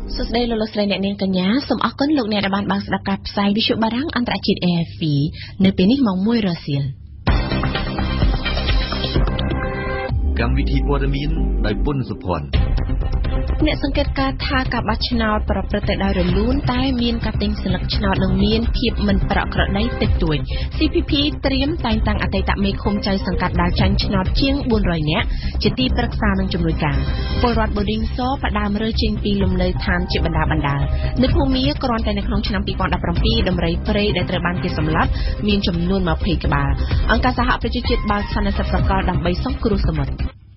សួស្តីលោកលោកស្រីអ្នកនាងកញ្ញាសូមអរគុណលោកអ្នកដែលបានស្ដាប់ការផ្សាយវិទ្យុបារាំងអន្តរជាតិ RFI នៅពេលនេះម៉ោង 1 រសៀលកម្មវិធីព័ត៌មានដោយពុនសុភ័ណ្ឌអ្នកសង្កេតការណ៍ថាការបោះឆ្នោតប្រព្រឹត្តទៅដោយរលូនតែមានការទិញស្លឹកឆ្នោតនិងមានភាពមិនប្រក្រតីតិចតួច CPP ត្រៀមតែងតាំងអតីតមេឃុំចៅសង្កាត់ដែលចាញ់ឆ្នោតជាង400នាក់ជាទីប្រឹក្សានិងជំនួយការពលរដ្ឋបូឌីងសផ្ដើមរើចេញពីលំនៅឋានជាបណ្ដានៅភូមិគ្រាន់តែនៅក្នុងឆ្នាំ2017ដំរីព្រៃដែលត្រូវបានគេសម្លាប់មានចំនួន20ក្បាលអង្គការសហប្រជាជាតិបើកសន្និសីទសកលដើម្បីសង្គ្រោះសមុទ្រ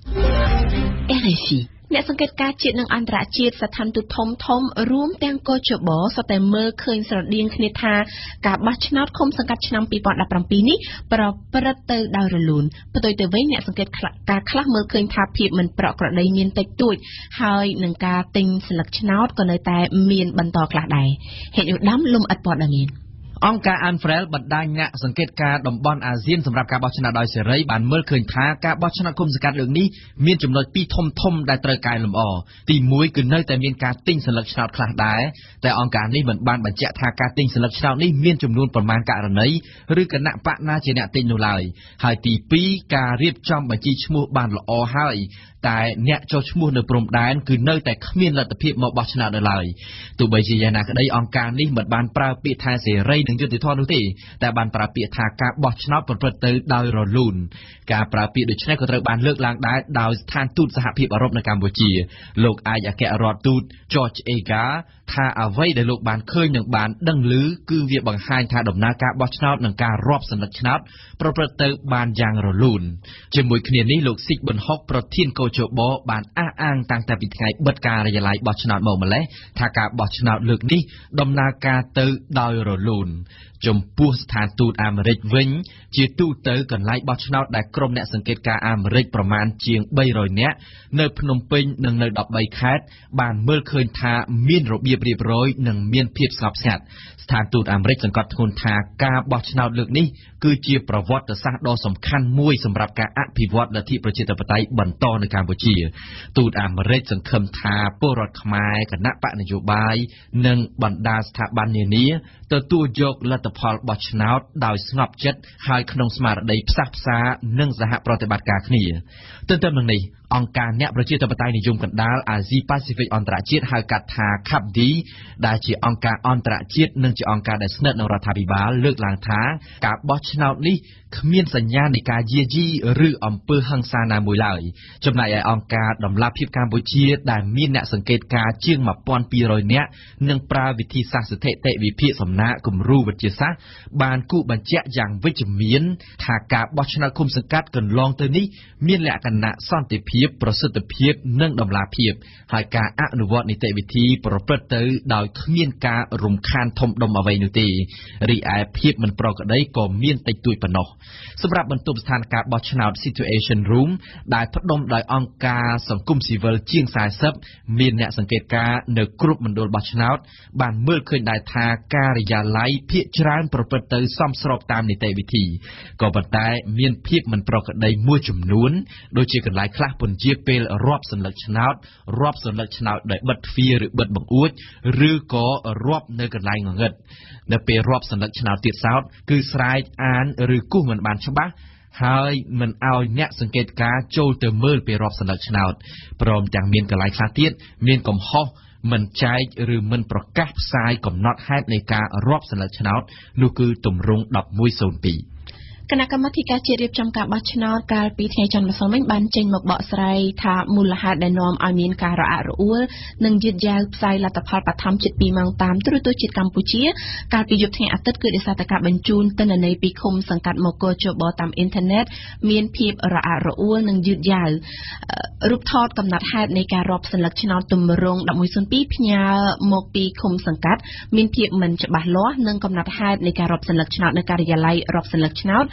RFIអ្នកសង្កេតការជាតិនិងអន្តរជាតិស្ថានទូតធំរួមទាំងកោជបសុទ្ធតែមើលឃើញស្រដៀងគ្នាថាការបោះឆ្នោតឃុំសង្កាត់ឆ្នាំ2017នេះប្រព្រឹត្តទៅដោយរលូនផ្ទុយទៅវិញអ្នកសង្កេតការខ្លះមើលឃើញថាភាពមិនប្រក្រតីមានតិចតួចហើយនឹងការទិញស្លឹកឆ្នោតក៏នៅតែមានបន្តខ្លះដែរហេតុឧត្តមលំអិតព័ត៌មានអង្គការ Anfrel បណ្ដាញអ្នកសង្កេតការតំបន់អាស៊ានសម្រាប់ការបោះឆ្នោតដោយសេរីបានមើលឃើញថាការបោះឆ្នោតគុំសង្កាត់លើកនេះមានចំណុចពីរធំដែលត្រូវកែលម្អទី1គឺនៅតែមានការទិញស្លឹកឆ្នោតខ្លះដែរតែអង្គការនេះមិនបានបញ្ជាក់ថាការទិញស្លឹកឆ្នោតនេះមានចំនួនប្រមាណករណីឬគណៈបកណាជាអ្នកទិញនោះឡើយហើយទី2ការរៀបចំបញ្ជីឈ្មោះបានល្អហើយតែអ្នកចុះឈ្មោះនៅព្រំដែនគឺនៅតែគ្មានលទ្ធភាពមកបោះឆ្នោតនៅឡើយទោះបីជាយ៉ាងណាក្តីអង្គការនេះមិនបានប្រើពាក្យថាសេរីនិងយុត្តិធម៌នោះទេតែបានប្រើពាក្យថាការបោះឆ្នោតប្រព្រឹត្តទៅដោយរលូនការប្រើពាក្យដូចនេះក៏ត្រូវបានលើកឡើងដែរដោយស្ថានទូតសហភាពអឺរ៉ុបនៅកម្ពុជាលោកឯកអគ្គរដ្ឋទូត George Egar ថាអ្វីដែលលោកបានឃើញនិងបានដឹងឮគឺវាបង្ហាញថាដំណើរការបោះឆ្នោតនិងការរាប់សន្លឹកឆ្នោតប្រព្រឹត្តទៅបានយ៉ាងរលូនជាមួយគ្នានេះលោកស៊ីកប៊ុនហុកប្រធានកោជបបានអះអាងតាំងតែពីថ្ងៃបិទការិយាល័យបោះឆ្នោតមកម្លេះថាការបោះឆ្នោតលើកនេះដំណើរការទៅដោយរលូនចំពោះស្ថានទូតអាមេរិកវិញជាទូទៅកន្លែងបោះឆ្នោតដែលក្រុមអ្នកសង្កេតការណ៍អាមេរិកប្រមាណជាង300នាក់នៅភ្នំពេញនិងនៅ13ខេត្តបានមើលឃើញថាមានរបៀបរៀបរយនិងមានភាពស្ងប់ស្ងាត់ស្ថានទូតអាមេរិកសង្កត់ធ្ងន់ថាការបោះឆ្នោតលើកនេះគឺជាប្រវត្តិសាស្ត្រដ៏សំខាន់មួយសម្រាប់ការអភិវឌ្ឍលទ្ធិប្រជាធិបតេយ្យបន្តនៅកម្ពុជាទូតអាមេរិកសង្ឃឹមថាពលរដ្ឋខ្មែរគណៈបកនយោបាយនិងបណ្ដាស្ថាប័ននានាទទួលយកលទ្ធផលបោះឆ្នោតដោយស្ងប់ចិត្តហើយក្នុងស្មារតីផ្សះផ្សានិងសហប្រតិបត្តិការគ្នាទន្ទឹមនឹងនេះអង្គការអ្នកប្រជាធិបតេយ្យនិយមកណ្ដាលអាស៊ីប៉ាស៊ីហ្វិកអន្តរជាតិហៅកាត់ថា CAPD ដែលជាអង្គការអន្តរជាតិនិងជាអង្គការដែលស្និទ្ធនឹងរដ្ឋាភិបាលលើកឡើងថាការបោះឆ្នោតនេះគ្មានសញ្ញានៃការយាយីឬអំពើហិង្សាណាមួយឡើយចំណែកឯអង្គការដំឡាភិបកម្ពុជាដែលមានអ្នកសង្កេតការណ៍ជាង1200នាក់និងប្រើវិធីសាស្ត្រស្ថិតិវិភាគសំណាក់គំរូវិទ្យាសាស្ត្របានគូបញ្ជាក់យ៉ាងវិជ្ជមានថាការបោះឆ្នោតឃុំសង្កាត់កន្លងទៅនេះមានលក្ខណៈសន្តិភាពប្រសិទ្ធភាពនិងដំណាភិបហើយការអនុវត្តនីតិវិធីប្រព្រឹត្តទៅដោយគ្មានការរំខានធំដុំអ្វីនោះទេរីឯភាពមិនប្រក្រតីក៏មានតិចតួចប៉ុណ្ណោះសម្រាប់បន្ទប់ស្ថានភាពបោះឆ្នោត Situation Room ដែលផ្ដុំដោយអង្គការសង្គមស៊ីវិលជាង40មានអ្នកសង្កេតការណ៍នៅគ្រប់មណ្ឌលបោះឆ្នោតបានមើលឃើញដែរថាការិយាល័យភាគច្រើនប្រព្រឹត្តទៅសមស្របតាមនីតិវិធីក៏ប៉ុន្តែមានភាពមិនប្រក្រតីមួយចំនួនដូចជាកន្លែងខ្លះពន្យាពេលរាប់សន្លឹកឆ្នោតរាប់សន្លឹកឆ្នោតដោយបិទទ្វារឬបិទបង្អួចឬក៏រាប់នៅកន្លែងងងឹតនៅពេលរាប់សន្លឹកឆ្នោតទៀតសោតគឺស្រែកអានឬគូសមិនបានច្បាស់ហើយមិនអោយអ្នកសង្កេតការចូលទៅមើលពេលរាប់សន្លឹកឆ្នោតព្រមទាំងមានកន្លែងខ្លះទៀតមានកំហុសមិនចែកឬមិនប្រកាសផ្សាយកំណត់ហេតុនៃការរាប់សន្លឹកឆ្នោតនោះគឺទម្រង់1102 គណៈកម្មាធិការជាតិរៀបចំការបោះឆ្នោតកាលពីថ្ងៃច័ន្ទម្សិលមិញបានចេញមកបកស្រាយថាមូលហេតុដែលនាំឲ្យមានការរអាក់រអួលនិងយឺតយ៉ាវផ្សាយលទ្ធផលបឋមជិត2ម៉ោងតាមទូរទស្សន៍ជាតិកម្ពុជាកាលពីយប់ថ្ងៃអាទិត្យគឺដោយសារតែការបញ្ជូនទិន្នន័យពីឃុំសង្កាត់មកកោជបតាមអ៊ីនធឺណិតមានភាពរអាក់រអួលនិងយឺតយ៉ាវរូបថតកំណត់ហេតុនៃការរាប់សន្លឹកឆ្នោតទម្រង់1102ផ្ញើមកពីឃុំសង្កាត់មានភាពមិនច្បាស់លាស់និងកំណត់ហេតុនៃការរាប់សន្លឹកឆ្នោតនៅការិយាល័យរាប់សន្លឹកឆ្នោត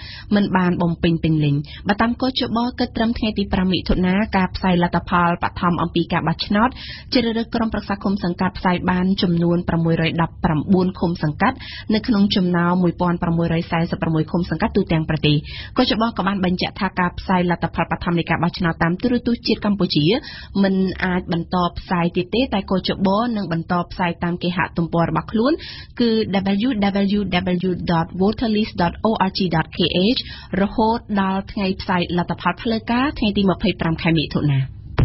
មិនបានបំពេញពេញលេញបើតាមកោជបគិតត្រឹមថ្ងៃទី5មិថុនាការផ្សាយលទ្ធផលបឋមអំពីការបោះឆ្នោតជ្រើសរើសក្រុមប្រឹក្សាឃុំសង្កាត់ផ្សាយបានចំនួន619ឃុំសង្កាត់នៅក្នុងចំណោម1646ឃុំសង្កាត់ទូទាំងប្រទេសកោជបក៏បានបញ្ជាក់ថាការផ្សាយលទ្ធផលបឋមនៃការបោះឆ្នោតតាមទូរទស្សន៍ជាតិកម្ពុជាមិនអាចបន្តផ្សាយទៀតទេតែកោជបនឹងបន្តផ្សាយតាមគេហទំព័ររបស់ខ្លួនគឺ www.voterlist.org.kh រហូតដល់ថ្ងៃផ្សាយលទ្ធផលផ្លូវការថ្ងៃទី25ខែមិថុនា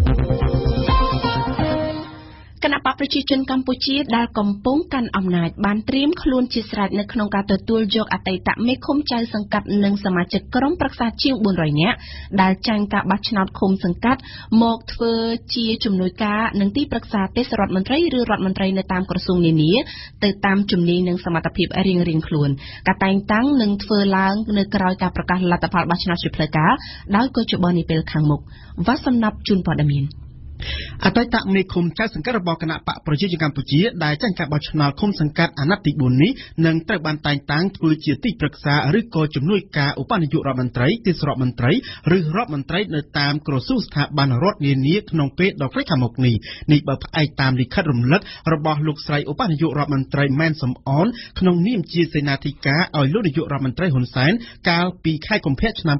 គណៈបកប្រជាជនកម្ពុជាដែលកំពុងកាន់អំណាចបានត្រៀមខ្លួនជាស្រេចនៅក្នុងការទទួលយកអតីតមេឃុំចៅសង្កាត់និងសមាជិកក្រុមប្រឹក្សាជាង400នាក់ដែលចាញ់ការបោះឆ្នោតឃុំសង្កាត់មកធ្វើជាជំនួយការនិងទីប្រឹក្សាទេសរដ្ឋមន្ត្រីឬរដ្ឋមន្ត្រីនៅតាមក្រសួងនានាទៅតាមជំនាញនិងសមត្ថភាពរៀងៗខ្លួនការតែងតាំងនឹងធ្វើឡើងនៅក្រៅការប្រកាសលទ្ធផលបោះឆ្នោតជាផ្លូវការដោយកោជបនាពេលខាងមុខវ៉ាសំណាប់ជូនព័ត៌មានអតីតមេឃុំចៅសង្កាត់របស់គណៈបកប្រជាជនកម្ពុជាដែលចាញ់ការបោះឆ្នោតឃុំសង្កាត់អាណត្តិទី4នេះនឹងត្រូវបានតែងតាំងធ្វើជាទីប្រឹក្សាឬក៏ជំនួយការឧបនាយករដ្ឋមន្ត្រីទេសរដ្ឋមន្ត្រីឬរដ្ឋមន្ត្រីនៅតាមក្រសួងស្ថាប័នរដ្ឋនានាក្នុងពេលដ៏ខ្លីខាងមុខនេះបើផ្អែកតាមលិខិតរំលឹករបស់លោកស្រីឧបនាយករដ្ឋមន្ត្រីម៉ែនសំអនក្នុងនាមជាសេនាធិការឲ្យលោកនាយករដ្ឋមន្ត្រីហ៊ុនសែនកាលពីខែកុម្ភៈឆ្នាំ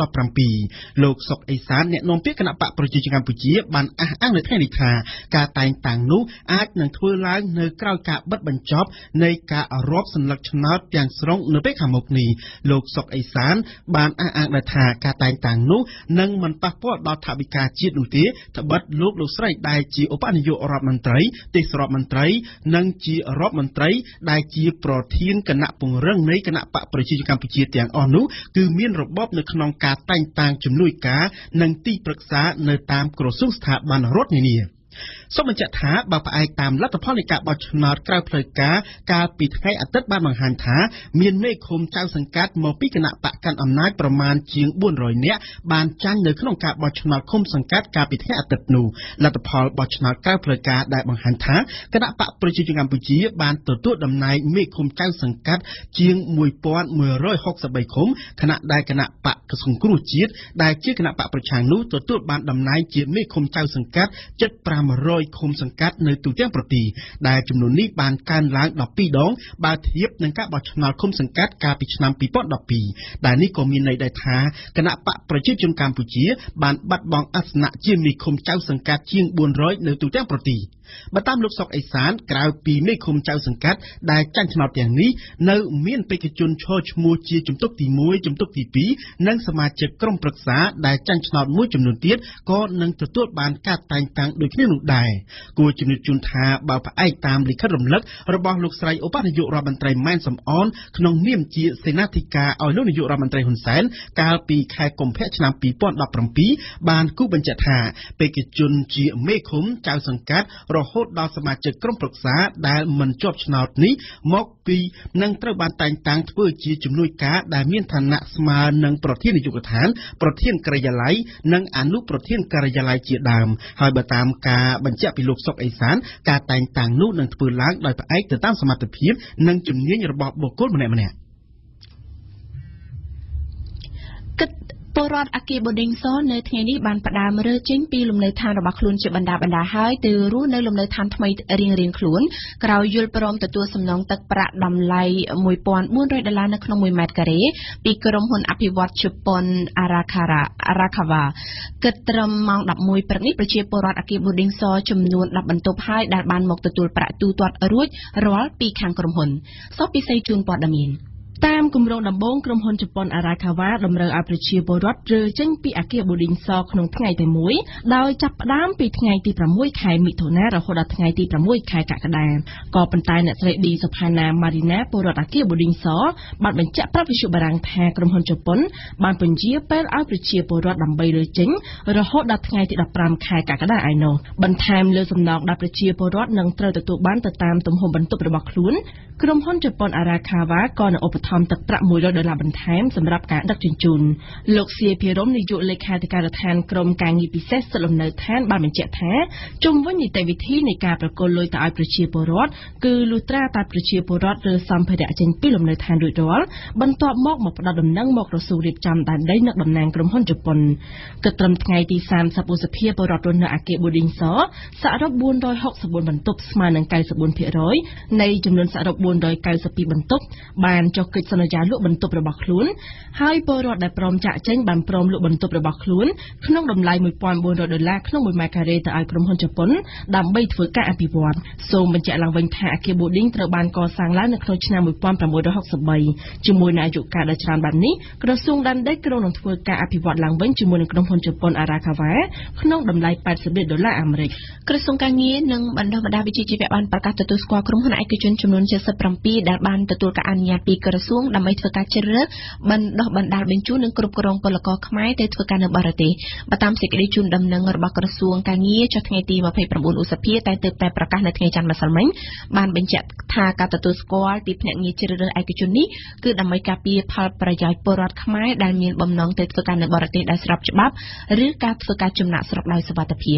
2017លោកសុកអេសានអ្នកនាំពាក្យគណៈបកប្រជាជនកម្ពុជាបានអះអាងនៅថ្ងៃនេះថាការតែងតាំងនោះអាចនឹងធ្វើឡើងនៅក្រៅការបិទបញ្ចប់នៃការរាប់សន្លឹកឆ្នោតទាំងស្រុងនៅពេលខាងមុខនេះលោកសុកអេសានបានអះអាងដែរថាការតែងតាំងនោះនឹងមិនប៉ះពាល់ដល់ថវិកាជាតិនោះទេត្បិតលោកស្រីដែលជាឧបនាយករដ្ឋមន្ត្រីទេសរដ្ឋមន្ត្រីនិងជារដ្ឋមន្ត្រីដែលជាប្រធានគណៈពង្រឹងនៃគណៈបកប្រជាជនកម្ពុជាទាំងអស់នោះគឺមានរបបនៅក្នុងការតែងតាំងជំនួយការនិងទីប្រឹក្សានៅតាមក្រសួងស្ថាប័នរដ្ឋនានាសូមបញ្ជាក់ថាបើផ្អែកតាមលទ្ធផលនៃការបោះឆ្នោតក្រៅផ្លូវការកាលពីថ្ងៃអាទិត្យបានបង្ហាញថាមានមេឃុំចៅសង្កាត់មកពីគណៈបកកាន់អំណាចប្រមាណជាង400នាក់បានចាញ់នៅក្នុងការបោះឆ្នោតឃុំសង្កាត់កាលពីថ្ងៃអាទិត្យនោះលទ្ធផលបោះឆ្នោតក្រៅផ្លូវការដែលបង្ហាញថាគណៈបកប្រជាជនកម្ពុជាបានទទួលតំណែងមេឃុំចៅសង្កាត់ជាង1163ឃុំខណៈដែលគណៈបកសង្គ្រោះជាតិដែលជាគណៈបកប្រឆាំងនោះទទួលបានតំណែងជាមេឃុំចៅសង្កាត់ជិត500ឃុំសង្កាត់នៅទូទាំងប្រទេសដែលចំនួននេះបានកើនឡើង12ដងបើធៀបនឹងការបោះឆ្នោតឃុំសង្កាត់កាលពីឆ្នាំ2012ដែលនេះក៏មានន័យដែរថាគណៈបកប្រជាជនកម្ពុជាបានបាត់បង់អាសនៈជាមេឃុំចៅសង្កាត់ជាង400នៅទូទាំងប្រទេសបើតាមលោកសុកអេសានក្រៅពីមេឃុំចៅសង្កាត់ដែលចាញ់ឆ្នោតទាំងនេះនៅមានបេក្ខជនឈរឈ្មោះជាជំទប់ទី1ជំទប់ទី2និងសមាជិកក្រុមប្រឹក្សាដែលចាញ់ឆ្នោតមួយចំនួនទៀតក៏នឹងទទួលបានការតែងតាំងដូចគ្នានោះដែរគួរជំរាបជូនថាបើផ្អែកតាមលិខិតរំលឹករបស់លោកស្រីឧបនាយករដ្ឋមន្ត្រីម៉ែនសំអនក្នុងនាមជាសេនាធិការឲ្យលោកនាយករដ្ឋមន្ត្រីហ៊ុនសែនកាលពីខែកុម្ភៈឆ្នាំ2017បានគូបញ្ជាក់ថាបេក្ខជនជាមេឃុំចៅសង្កាត់រហូតដល់សមាជិកក្រុមប្រឹក្សាដែលមិនជាប់ឆ្នោតនេះមកពីនឹងត្រូវបានតែងតាំងធ្វើជាជំនួយការដែលមានឋានៈស្មើនឹងប្រធាននាយកដ្ឋានប្រធានការិយាល័យនិងអនុប្រធានការិយាល័យជាដើមហើយបើតាមការបញ្ជាក់ពីលោកសុកអេសានការតែងតាំងនោះនឹងធ្វើឡើងដោយផ្អែកទៅតាមសមត្ថភាពនិងជំនាញរបស់បុគ្គលម្នាក់ៗពលរដ្ឋអគារបូឌីងសនៅថ្ងៃនេះបានផ្ដើមរើចេញពីលំនៅឋានរបស់ខ្លួនជាបណ្ដាហើយទៅរស់នៅលំនៅឋានថ្មីរៀងៗខ្លួនក្រោយយល់ព្រមទទួលសំណងទឹកប្រាក់តម្លៃ$1,400នៅក្នុង1ម៉ែត្រការ៉េពីក្រុមហ៊ុនអភិវឌ្ឍជប៉ុនអារ៉ាខាវ៉ាគិតត្រឹមម៉ោង11ព្រឹកនេះប្រជាពលរដ្ឋអគារបូឌីងសចំនួន10បន្ទប់ហើយដែលបានមកទទួលប្រាក់ទូទាត់រួចរាល់ពីខាងក្រុមហ៊ុនសូមពិសេសជូនព័ត៌មានតាមគម្រោងដំបូងក្រុមហ៊ុនជប៉ុនអារ៉ាខាវ៉ាតម្រូវឲ្យប្រជាពលរដ្ឋរើចេញពីអគារបូឌីងសក្នុងថ្ងៃតែមួយដោយចាប់ផ្ដើមពីថ្ងៃទី6ខែមិថុនារហូតដល់ថ្ងៃទី6ខែកក្កដាក៏ប៉ុន្តែអ្នកស្រីឌីសុផាណាម៉ារីណាពលរដ្ឋអគារបូឌីងសបានបញ្ជាក់ប្រាប់វិទ្យុបារាំងថាក្រុមហ៊ុនជប៉ុនបានពន្យាពេលឲ្យប្រជាពលរដ្ឋដើម្បីរើចេញរហូតដល់ថ្ងៃទី15ខែកក្កដាឯណោះបន្ថែមលើសំណងដែលប្រជាពលរដ្ឋនឹងត្រូវទទួលបានទៅតាមទំហំបន្ទប់របស់ខ្លួនក្រុមហ៊ុនជប៉ុនអារ៉ាខាវ៉ាក៏នឹងឧបត្ថមទឹកប្រាក់$100បន្ថែមសម្រាប់ការដឹកជញ្ជូនលោកសៀភិរមនាយកលេខាធិការដ្ឋានក្រមការងារពិសេសសិទ្ធិលំនៅឋានបានបញ្ជាក់ថាជុំវិញនីតិវិធីនៃការប្រគល់លុយទៅឲ្យប្រជាពលរដ្ឋគឺលុះត្រាតែប្រជាពលរដ្ឋឬសម្ភារៈចេញពីលំនៅឋានរួចរាល់បន្ទាប់មកផ្ដល់ដំណឹងមកក្រសួងរៀបចំដែនដីនិងតំណាងក្រុមហ៊ុនជប៉ុនគិតត្រឹមថ្ងៃទី30ឧសភាពលរដ្ឋរស់នៅអគារប៊ូឌីងសសរុប464បន្ទប់ស្មើនឹង 94% នៃចំនួនសរុប492បន្ទប់បានចុះកិច្ចសន្យាលក់បន្ទប់របស់ខ្លួនហើយពលរដ្ឋដែលព្រមចាក់ចេញបានព្រមលក់បន្ទប់របស់ខ្លួនក្នុងតម្លៃ$1,400ក្នុង1ម៉ែត្រការ៉េទៅឲ្យក្រុមហ៊ុនជប៉ុនដើម្បីធ្វើការអភិវឌ្ឍសូមបញ្ជាក់ឡើងវិញថាអគារប៊ូឌីងត្រូវបានកសាងឡើងនៅក្នុងឆ្នាំ1963ជាមួយនឹងអាយុកាលដ៏ច្រើនបែបនេះក្រសួងដែនដីក្រុងនឹងធ្វើការអភិវឌ្ឍឡើងវិញជាមួយនឹងក្រុមហ៊ុនជប៉ុន Arakawa ក្នុងតម្លៃ$80អាមេរិកក្រសួងការងារនិងបណ្ដុះបណ្ដាលវិជ្ជាជីវៈបានប្រកាសទទួលស្គាល់ក្រុមហ៊ុនឯកជនចំនួន77ដែលបានទទួលការអនុញ្ញាតពីក្រសួងដើម្បីធ្វើការជ្រើសរើសបណ្ដុះបណ្ដាលបញ្ជូននិងគ្រប់គ្រងពលករខ្មែរទៅធ្វើការនៅបរទេសបើតាមសេចក្តីជូនដំណឹងរបស់ក្រសួងការងារចុះថ្ងៃទី29ឧសភាតែទើបតែប្រកាសនៅថ្ងៃច័ន្ទម្សិលមិញបានបញ្ជាក់ថាការទទួលស្គាល់ពីភ្នាក់ងារជ្រើសរើសឯកជននេះគឺដើម្បីការពារផលប្រយោជន៍ពលរដ្ឋខ្មែរដែលមានបំណងទៅធ្វើការនៅបរទេសដោយស្របច្បាប់ឬការធ្វើការចំណាក់ស្រុកដោយសុវត្ថិភាព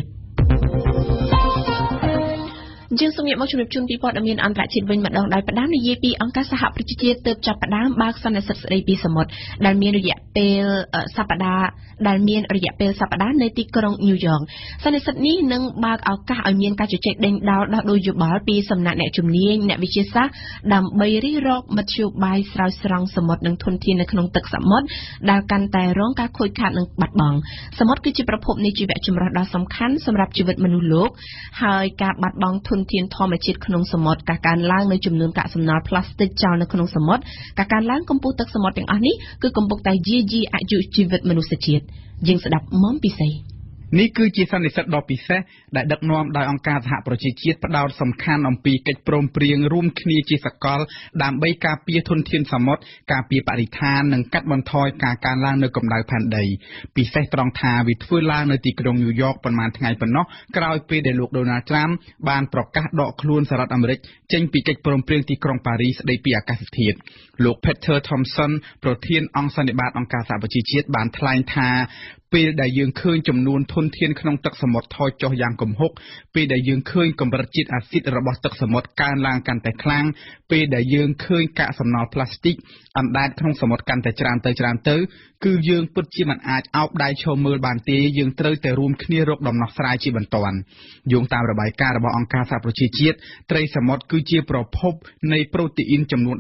យើងសូមយកមកជម្រាបជូនពីព័ត៌មានអន្តរជាតិវិញម្ដងដោយផ្ដើមនិយាយពីអង្គការសហប្រជាជាតិទើបចាប់ផ្ដើមបើកសន្និសីទស្ដីពីសមុទ្រដែលមានរយៈពេលសប្ដាហ៍នៅទីក្រុងញូវយ៉កសន្និសីទនេះនឹងបើកឱកាសឲ្យមានការជជែកដេញដោលដោះដូរយោបល់ពីសំណាក់អ្នកជំនាញអ្នកវិទ្យាសាស្ត្រដើម្បីរិះរកមធ្យោបាយស្រោចស្រង់សមុទ្រនិងធនធាននៅក្នុងទឹកសមុទ្រដែលកាន់តែរងការខូចខាតនិងបាត់បង់សមុទ្រគឺជាប្រភពនៃជីវៈចម្រុះដ៏សំខាន់សម្រាប់ជីវិតមនុស្សលោកហើយការបាត់បង់ធនធានធម្មជាតិក្នុងសមុទ្រការកើនឡើងនៅចំនួនកាកសំណល់ប្លាស្ទិកចោលនៅក្នុងសមុទ្រការកើនឡើងកម្ពស់ទឹកសមុទ្រទាំងអស់នេះគឺកំពុងតែយាយីអាយុជីវិតមនុស្សជាតិយើងស្ដាប់មុំពិសេសនេះគឺជាសន្និសីទដ៏ពិសេសដែលដឹកនាំដោយអង្គការសហប្រជាជាតិផ្ដោតសំខាន់អំពីកិច្ចព្រមព្រៀងរួមគ្នាជាសកលដើម្បីការពារធនធានសមុទ្រការពារបរិស្ថាននិងកាត់បន្ថយការកើនឡើងនៃកម្ដៅផែនដីពិសេសត្រង់ថាវាធ្វើឡើងនៅទីក្រុងញូវយ៉កប៉ុន្មានថ្ងៃប៉ុណ្ណោះក្រោយពេលដែលលោកដូណាល់ត្រាំបានប្រកាសដកខ្លួនសហរដ្ឋអាមេរិកចេញពីកិច្ចព្រមព្រៀងទីក្រុងប៉ារីសស្ដីពីអាកាសធាតុលោក Peter Thompson ប្រធានអង្គសន្និបាតអង្គការសហប្រជាជាតិបានថ្លែងថាពេលដែលយើងឃើញចំនួនធនធានក្នុងទឹកសមុទ្រថយចុះយ៉ាងគំហុកពេលដែលយើងឃើញកម្រិតជាតិអាស៊ីតរបស់ទឹកសមុទ្រកើនឡើងកាន់តែខ្លាំងពេលដែលយើងឃើញកាកសំណល់ប្លាស្ទិកអណ្ដែតក្នុងសមុទ្រកាន់តែច្រើនទៅគឺយើងពិតជាមិនអាចអោបដៃឈរមើលបានទេយើងត្រូវតែរួមគ្នារកដំណោះស្រាយជាបន្ទាន់យោងតាមរបាយការណ៍របស់អង្គការសហប្រជាជាតិត្រីសមុទ្រគឺជាប្រភពនៃប្រូតេអ៊ីនចំនួន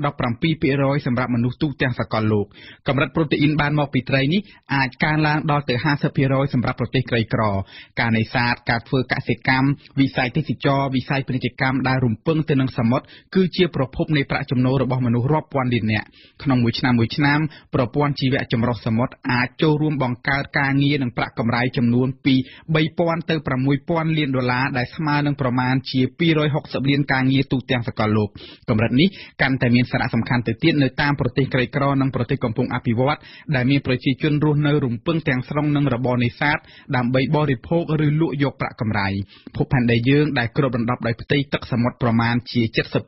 17% សម្រាប់មនុស្សទូទាំងសកលលោកកម្រិតប្រូតេអ៊ីនបានមកពីត្រីនេះអាចកើនឡើងដល់ទៅ 50% សម្រាប់ប្រទេសក្រីក្រការនេសាទការធ្វើកសិកម្មវិស័យទេសចរណ៍វិស័យពាណិជ្ជកម្មដែលរំពឹងទៅនឹងសមុទ្រគឺជាប្រភពនៃប្រាក់ចំណូលរបស់មនុស្សរាប់ពាន់លាននាក់ក្នុងមួយឆ្នាំប្រព័ន្ធជីវៈចម្រុះសមុទ្រអាចចូលរួមបង្កើតការងារនិងប្រាក់កម្រៃចំនួនពី$3,000ទៅ$6,000 លានដែលស្មើនឹងប្រមាណជា260លានការងារទូទាំងសកលលោកកម្រិតនេះកាន់តែមានសារៈសំខាន់ទៅទៀតនៅតាមប្រទេសក្រីក្រនិងប្រទេសកំពុងអភិវឌ្ឍដែលមានប្រជាជនរស់នៅរំពឹងទាំងស្រុងនឹងរបរនេសាទដើម្បីបរិភោគឬលក់យកប្រាក់កម្រៃភពផែនដីយើងដែលគ្របដណ្ដប់ដោយផ្ទៃទឹកសមុទ្រប្រមាណជា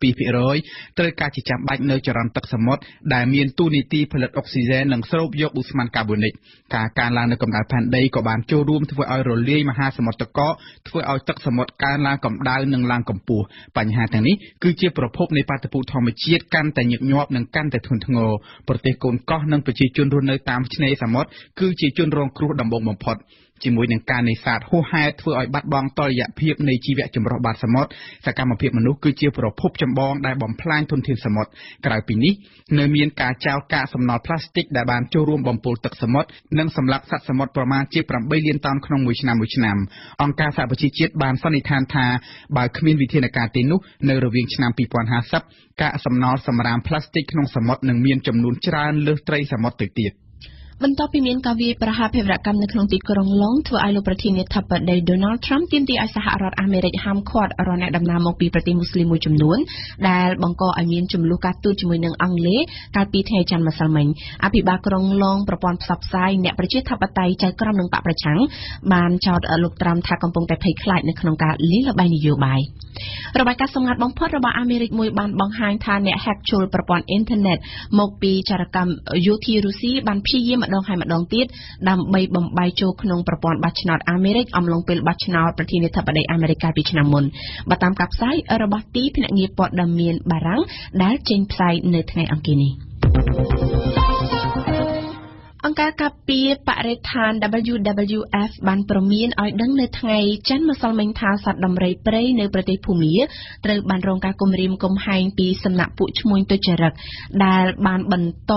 72% ត្រូវការជាចាំបាច់នៅចរន្តទឹកសមុទ្រដែលមានតួនាទីផលិតអុកស៊ីហ្សែននិងស្រូបយកឧស្ម័នកាបូនិកការកើនឡើងនៃកម្ដៅផែនដីក៏បានចូលរួមធ្វើឲ្យរលាយមហាសមុទ្រទឹកកកធ្វើឲ្យទឹកសមុទ្រកើនឡើងកម្ដៅនិងឡើងកម្ពស់បញ្ហាទាំងនេះគឺជាប្រភពនៃបាតុភូតធម្មជាតិកាន់តែញឹកញាប់និងកាន់តែធ្ងន់ធ្ងរប្រទេសកូនកោះនិងប្រជាជនរស់នៅតាមឆ្នេរសមុទ្រគឺជាជនរងគ្រោះដំបូងបំផុតជាមួយនឹងការនេសាទហួសហេតុធ្វើឲ្យបាត់បង់តុល្យភាពនៃជីវៈចម្រុះបាតសមុទ្រសកម្មភាពមនុស្សគឺជាប្រភពចម្បងដែលបំផ្លាញធនធានសមុទ្រក្រៅពីនេះនៅមានការចោលកាកសំណល់ប្លាស្ទិកដែលបានចូលរួមបំពុលទឹកសមុទ្រនិងសម្លាប់សត្វសមុទ្រប្រមាណជា8លានតោនក្នុងមួយឆ្នាំអង្គការសហប្រជាជាតិបានសន្និដ្ឋានថាបើគ្មានវិធានការទេនោះនៅរវាងឆ្នាំ2050កាកសំណល់សម្រាមប្លាស្ទិកក្នុងសមុទ្រនឹងមានចំនួនច្រើនលើសត្រីសមុទ្រទៅទៀតបន្ទាប់ពីមានការវាយប្រហារភេរវកម្មនៅក្នុងទីក្រុងឡុងធ្វើឲ្យលោកប្រធានាធិបតី Donald Trump ទាមទារឲ្យសហរដ្ឋអាមេរិកហាមឃាត់រាល់អ្នកដំណើរមកពីប្រទេសមូស្លីមមួយចំនួនដែលបង្កឲ្យមានចំនួនការទូតជាមួយនឹងអង់គ្លេសកាលពីថ្ងៃច័ន្ទម្សិលមិញអភិបាលក្រុងឡុងប្រព័ន្ធផ្សព្វផ្សាយអ្នកប្រជាធិបតេយ្យចៅក្រមនិងបកប្រឆាំងបានចោទលោកត្រាំថាកំពុងតែភ័យខ្លាចនៅក្នុងការលាងល្បែងនយោបាយរបាយការណ៍សម្ងាត់បំផុតរបស់អាមេរិកមួយបានបង្ហាញថាអ្នក hack ចូលប្រព័ន្ធអ៊ីនធឺណិតមកពីចរកម្មយោធារុស្ស៊ីបានព្យាយាមម្ដងហើយម្ដងទៀតដើម្បីបំបែកចូលក្នុងប្រព័ន្ធបោះឆ្នោតអាមេរិកអំឡុងពេលបោះឆ្នោតប្រធានាធិបតីអាមេរិកកាលពីឆ្នាំមុនបើតាមការផ្សាយរបស់ទីភ្នាក់ងារព័ត៌មានបារាំងដែលចេញផ្សាយនៅថ្ងៃអង្គារនេះអង្គការការពារបរិស្ថាន WWF បានព្រមានឲ្យដឹងនៅថ្ងៃច័ន្ទម្សិលមិញថាសត្វដំរីព្រៃនៅប្រទេសភូមាត្រូវបានរងការគំរាមកំហែងពីសំណាក់ពួកឈ្មួញទុច្ចរិតដែលបានបន្ត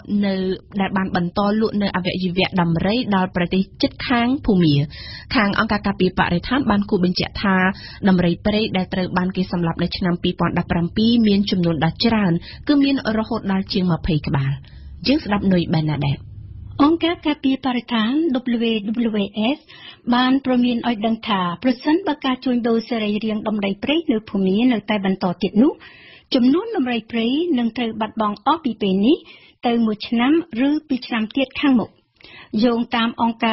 លក់នៅអវយវៈដំរីដល់ប្រទេសជិតខាងភូមាខាងអង្គការការពារបរិស្ថានបានគូបញ្ជាក់ថាដំរីព្រៃដែលត្រូវបានគេសម្លាប់នៅឆ្នាំ2017មានចំនួនដ៏ច្រើនគឺមានរហូតដល់ជាង20ក្បាលយើងស្ដាប់នុយបែនណាដេតអង្គការការពារបរិស្ថាន WWF បានព្រមានឲ្យដឹងថាប្រសិនបើការជួញដូរសេរីរាង្គដំរីព្រៃនៅភូមានៅតែបន្តទៀតនោះចំនួនដំរីព្រៃនឹងត្រូវបាត់បង់អស់ពីពេលនេះទៅ1ឆ្នាំឬ2ឆ្នាំទៀតខាងមុខយោងតាមអង្គការ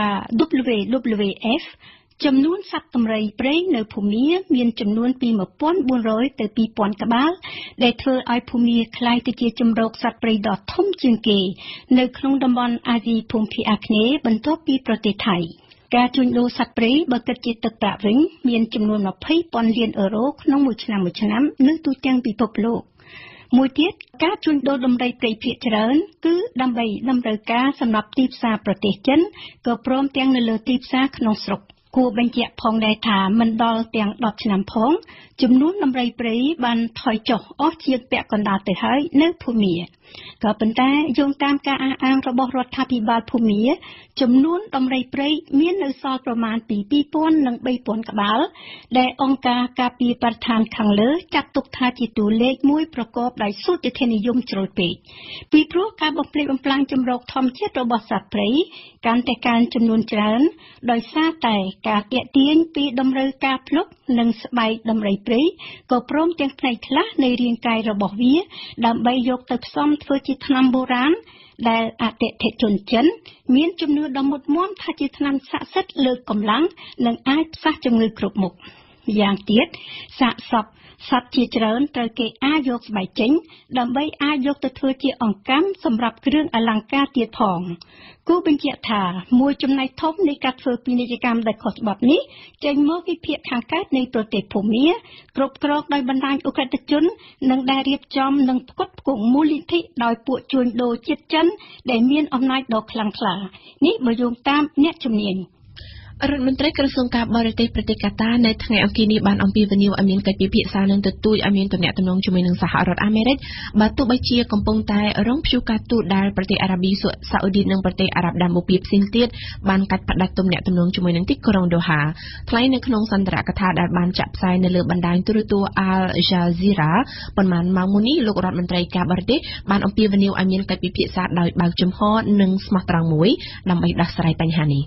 WWF ចំនួនសត្វដំរីព្រៃនៅភូមាមានចំនួនពី1400ទៅ2000ក្បាលដែលធ្វើឲ្យភូមាក្លាយទៅជាជម្រកសត្វព្រៃដ៏ធំជាងគេនៅក្នុងតំបន់អាស៊ីភូមិភាគអាគ្នេយ៍បន្ទាប់ពីប្រទេសថៃការជួញដូរសត្វព្រៃបើគិតជាទឹកប្រាក់វិញមានចំនួន20,000 លានអឺរ៉ូក្នុងមួយឆ្នាំនៅទូទាំងពិភពលោកមួយទៀតការជួញដូរដំរីព្រៃភាគច្រើនគឺដើម្បីតម្រូវការសម្រាប់ទីផ្សារប្រទេសចិនក៏ព្រមទាំងនៅលើទីផ្សារក្នុងស្រុកគួរបញ្ជាក់ផងដែរថាមិនដល់ទាំង10ឆ្នាំផងចំនួនដំរីព្រៃបានថយចុះអស់ជាងពាក់កណ្ដាលទៅហើយនៅភូមាក៏ប៉ុន្តែយោងតាមការអះអាងរបស់រដ្ឋាភិបាលភូមាចំនួនដំរីព្រៃមាននៅសល់ប្រមាណពី2000និង3000ក្បាលដែលអង្គការការពារបរិស្ថានខាងលើចាត់ទុកថាជាតួលេខមួយប្រកបដោយសុទិដ្ឋិនិយមជ្រុលពេកពីព្រោះការបំផ្លិចបំផ្លាញជម្រកធម្មជាតិរបស់សត្វព្រៃកាន់តែកើនចំនួនច្រើនដោយសារតែការទាក់ទាញពីតម្រូវការភ្លុកនិងស្បែកដំរីព្រៃក៏ព្រមទាំងផ្នែកខ្លះនៃរាងកាយរបស់វាដើម្បីយកទៅផ្សំធ្វើជាថ្នាំបុរាណដែលអតិថិជនចិនមានជំនឿដ៏មុតមាំថាជាថ្នាំស័ក្តិសិទ្ធិលើកកម្លាំងនិងអាចផ្សះជំងឺគ្រប់មុខយ៉ាងទៀតសាកសពសត្វជាច្រើនត្រូវគេអាចយកស្បែកចេញដើម្បីអាចយកទៅធ្វើជាអង្កាំសម្រាប់គ្រឿងអលង្ការទៀតផងគូបញ្ជាក់ថាមួយចំណែកធំនៃការធ្វើពាណិជ្ជកម្មដែលខុសច្បាប់នេះចេញមកពីភាគខាងកើតនៃប្រទេសភូមាគ្រប់គ្រងដោយបណ្ដាញអ ுக ្រិតជននិងដែលរៀបចំនិងផ្គត់ផ្គង់មូលនិធិដោយពួកជួញដូរជាតិចិនដែលមានអំណាចដ៏ខ្លាំងក្លានេះបើយោងតាមអ្នកជំនាញរដ្ឋមន្ត្រីក្រសួងការបរទេសប្រទេសកាតានៅថ្ងៃអង្គារនេះបានអំពាវនាវឲ្យមានកិច្ចពិភាក្សានិងទទូចឲ្យមានទំនាក់ទំនងជាមួយនឹងសហរដ្ឋអាមេរិកបើទោះបីជាកំពុងតែរងព្យុះការទូតដែលប្រទេសអារ៉ាប៊ីសាអូឌីតនិងប្រទេសអារ៉ាប់ដាំបូព៌ាផ្សេងទៀតបានកាត់ផ្តាច់ទំនាក់ទំនងជាមួយនឹងទីក្រុងដូហាថ្លែងនៅក្នុងសន្ទរកថាដែលបានចាក់ផ្សាយនៅលើបណ្ដាញទូរទស្សន៍ Al Jazeera ប៉ុន្មានម៉ោងមុននេះលោករដ្ឋមន្ត្រីការបរទេសបានអំពាវនាវឲ្យមានកិច្ចពិភាក្សាដោយបើកចំហនិងស្មោះត្រង់មួយដើម្បីដោះស្រាយបញ្ហានេះ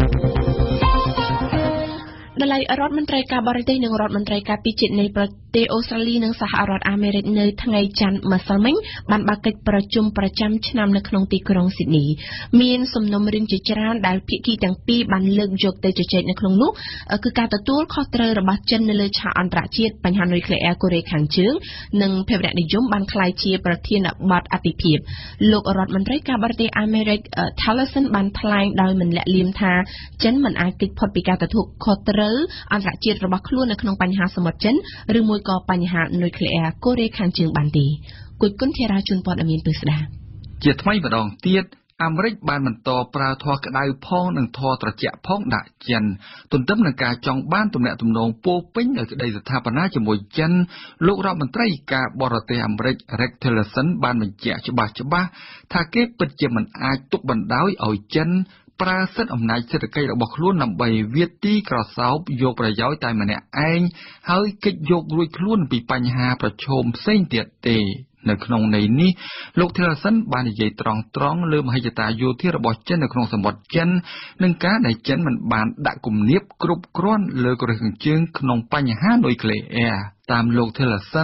ដោយឡែករដ្ឋមន្ត្រីការបរទេសនិងរដ្ឋមន្ត្រីការពារជាតិនៃប្រទេសអូស្ត្រាលីនិងសហរដ្ឋអាមេរិកនៅថ្ងៃច័ន្ទម្សិលមិញបានបើកកិច្ចប្រជុំប្រចាំឆ្នាំនៅក្នុងទីក្រុងស៊ីដនីមានសំណុំរឿងជាច្រើនដែលភាគីទាំងពីរបានលើកយកទៅជជែកនៅក្នុងនោះគឺការទទួលខុសត្រូវរបស់ចិននៅលើឆាកអន្តរជាតិបញ្ហានុយក្លេអ៊ែរកូរ៉េខាងជើងនិងភេរវនិយមបានក្លាយជាប្រធានបទអាទិភាពលោករដ្ឋមន្ត្រីការបរទេសអាមេរិក Tillerson បានថ្លែងដោយមិនលាក់លៀមថាចិនមិនអាចគេចផុតពីការទទួលខុសត្រូវអន្តរជាតិរបស់ខ្លួននៅក្នុងបញ្ហាសមុទ្រចិនឬមួយក៏បញ្ហានុយក្លេអ៊ែរកូរ៉េខាងជើងបានទេគុយគុណធារាជួនព័ត៌មានពិស្ដាជាថ្មីម្ដងទៀតអាមេរិកបានបន្តប្រើធម៌ក្តៅផងនិងធម៌ត្រជាក់ផងដាក់ចិនទន្ទឹមនឹងការចង់បានទំនាក់ទំនងពោពេញដោយក្តីស្ថាបនាជាមួយចិនលោករដ្ឋមន្ត្រីការបរទេសអាមេរិក Rex Tillerson បានបញ្ជាក់ច្បាស់ថាគេពិតជាមិនអាចទប់បណ្ដោយឲ្យចិនប្រើសិទ្ធិអំណាចសេដ្ឋកិច្ចរបស់ខ្លួនដើម្បីវាយទីក្រសោបយកប្រយោជន៍តែម្នាក់ឯងហើយគេចយករួចខ្លួនពីបញ្ហាប្រឈមផ្សេងទៀតទេនៅក្នុងន័យនេះលោក Tillerson បាននិយាយត្រង់លើមហិច្ឆតាយោធារបស់ចិននៅក្នុងសមុទ្រចិននិងការដែលចិនមិនបានដាក់គំនាបគ្រប់គ្រាន់លើកូរ៉េខាងជើងក្នុងបញ្ហានុយក្លេអ៊ែរតាមលោក Tillerson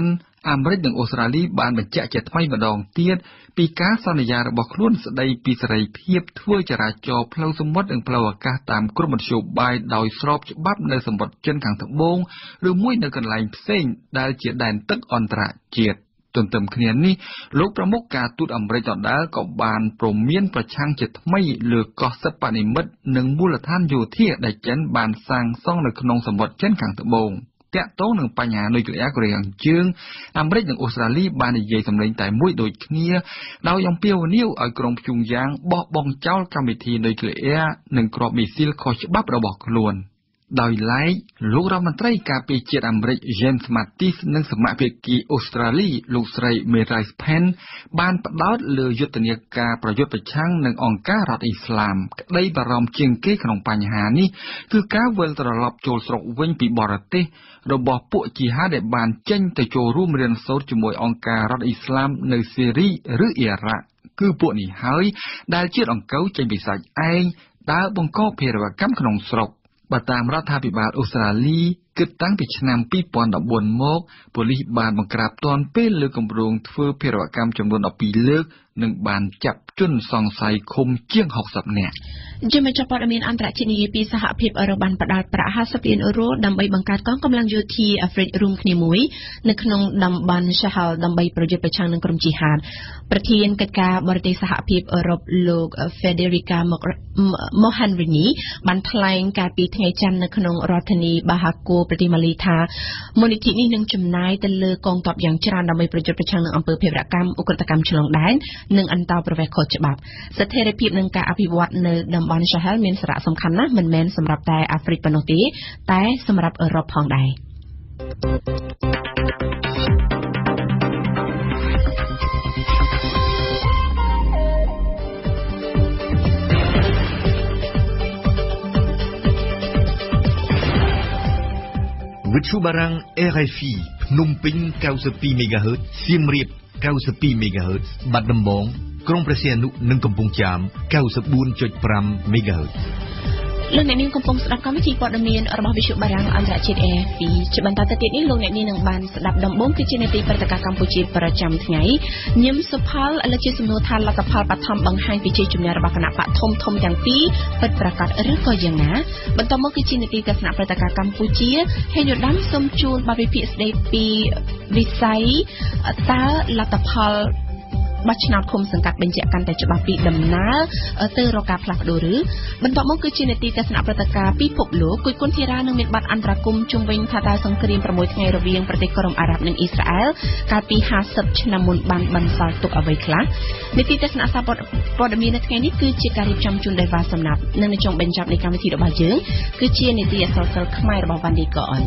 អាមេរិកនិងអូស្ត្រាលីបានបញ្ជាក់ជាថ្មីម្ដងទៀតពីការសន្យារបស់ខ្លួនស្ដីពីសេរីភាពធ្វើចរាចរណ៍ផ្លូវសមុទ្រនិងផ្លូវអាកាសតាមក្រមមធ្យោបាយដោយស្របច្បាប់នៅសមុទ្រចិនខាងត្បូងឬមួយនៅកន្លែងផ្សេងដែលជាដែនទឹកអន្តរជាតិទន្ទឹមគ្នានេះលោកប្រមុខការទូតអាមេរិកដដែលក៏បានព្រមានប្រឆាំងជាថ្មីលើកោះសិប្បនិមិត្តនិងមូលដ្ឋានយោធាដែលចិនបានសាងសង់នៅក្នុងសមុទ្រចិនខាងត្បូងតាក់ទងនឹងបញ្ហានុយក្លេអ៊ែរកូរ៉េខាងជើងអាមេរិកនិងអូស្ត្រាលីបាននិយាយសម្លេងតែមួយដូចគ្នាដោយអំពាវនាវឲ្យក្រុងព្យុងយ៉ាងបោះបង់ចោលកម្មវិធីនុយក្លេអ៊ែរនិងគ្រាប់មីស៊ីលខុសច្បាប់របស់ខ្លួនដោយឡែកលោករដ្ឋមន្ត្រីការពារជាតិអាមេរិក James Mattis និងសមាភាគីអូស្ត្រាលីលោកស្រី Mary Pence បានផ្ដោតលើយុទ្ធនាការប្រយុទ្ធប្រឆាំងនឹងអង្គការរដ្ឋអ៊ីស្លាមក្តីបារម្ភជាងគេក្នុងបញ្ហានេះគឺការវិលត្រឡប់ចូលស្រុកវិញពីបរទេសរបស់ពួកជីហាដែលបានចេញទៅចូលរួមរៀនសូត្រជាមួយអង្គការរដ្ឋអ៊ីស្លាមនៅសេរីឬអ៊ីរ៉ាក់គឺពួកនេះហើយដែលជាដង្កូវចេញពីសាច់ឯងដើរបង្កភេរវកម្មក្នុងស្រុកបើតាមរដ្ឋាភិបាលអូស្ត្រាលីគិតតាំងពីឆ្នាំ2014មកប៉ូលីសបានបង្ក្រាបទាន់ពេលលើគម្រោងធ្វើភេរវកម្មចំនួន12លើកនិងបានចាប់ជនសង្ស័យឃុំជាង60នាក់ជាមជ្ឈព័ត៌មានអន្តរជាតិនិយាយពីសហភាពអឺរ៉ុបបានផ្ដល់ប្រាក់50លានអឺរ៉ូដើម្បីបង្កើតកងកម្លាំងយោធាអាហ្វ្រិករួមគ្នាមួយនៅក្នុងតំបន់ Sahel ដើម្បីប្រយុទ្ធប្រឆាំងនឹងក្រុមជីហាតប្រធានកិច្ចការបរទេសសហភាពអឺរ៉ុបលោក Federica Mogherini បានថ្លែងកាលពីថ្ងៃច័ន្ទនៅក្នុងរដ្ឋធានី Bamako ប្រទេសម៉ាលីថាមូលនិធិនេះនឹងចំណាយទៅលើកងទ័ពយ៉ាងច្រើនដើម្បីប្រយុទ្ធប្រឆាំងនឹងអំពើភេរវកម្មឧក្រិដ្ឋកម្មឆ្លងដែននិងអន្តោប្រវេសន៍ខុសច្បាប់ស្ថិរភាពនិងការអភិវឌ្ឍនៅតំបន់ Sahel មានសារៈសំខាន់ណាស់មិនមែនសម្រាប់តែអាហ្វ្រិកប៉ុណ្ណោះទេតែសម្រាប់អឺរ៉ុបផងដែរវិទ្យុបារាំង RFI ភ្នំពេញ 92 MHz សៀមរាប 92 MHz បាត់ដំបងក្រុងព្រះសីហនុនិងកំពង់ចាម 94.5 MHz លោកអ្នកនាងកំពុងស្ដាប់កម្មវិធីព័ត៌មានរបស់វិទ្យុបារាំងអន្តរជាតិ RFI ជាបន្តទៅទៀតនេះលោកអ្នកនាងនឹងបានស្ដាប់ដំបូងគឺជានាទីព្រឹត្តិការណ៍កម្ពុជាប្រចាំថ្ងៃញឹមសុផលឥឡូវជាសំណួរថាលទ្ធផលបឋមបង្ហាញពីជ័យជំនះរបស់គណៈបកធំទាំងពីរពិតប្រាកដឬក៏យ៉ាងណាបន្តមកគឺជានាទីទស្សនៈព្រឹត្តិការណ៍កម្ពុជាហេតុដាមសូមជូនបទវិភាគស្ដីពីវិស័យតើលទ្ធផលបោះឆ្នោតឃុំសង្កាត់បញ្ជាក់កាន់តែច្បាស់ពីដំណើរទៅរកការផ្លាស់ប្ដូរឬបន្តមកគឺជានាទីទស្សនៈព្រឹត្តិការណ៍ពិភពលោកគយគុណធីរ៉ានឹងមានបទអន្តរាគមន៍ជុំវិញថាតើសង្គ្រាម6ថ្ងៃរវាងប្រទេសក្រុងអារ៉ាប់និងអ៊ីស្រាអែលកាលពី50ឆ្នាំមុនបានបន្សល់ទុកអ្វីខ្លះនាទីទស្សនៈសារព័ត៌មាននៅថ្ងៃនេះគឺជាការរៀបចំជូនដោយវ៉ាសំណាប់និងនៅចុងបញ្ចប់នៃកម្មវិធីរបស់យើងគឺជានាទីអក្សរសិល្ប៍ខ្មែររបស់វ៉ាន់ឌីកអន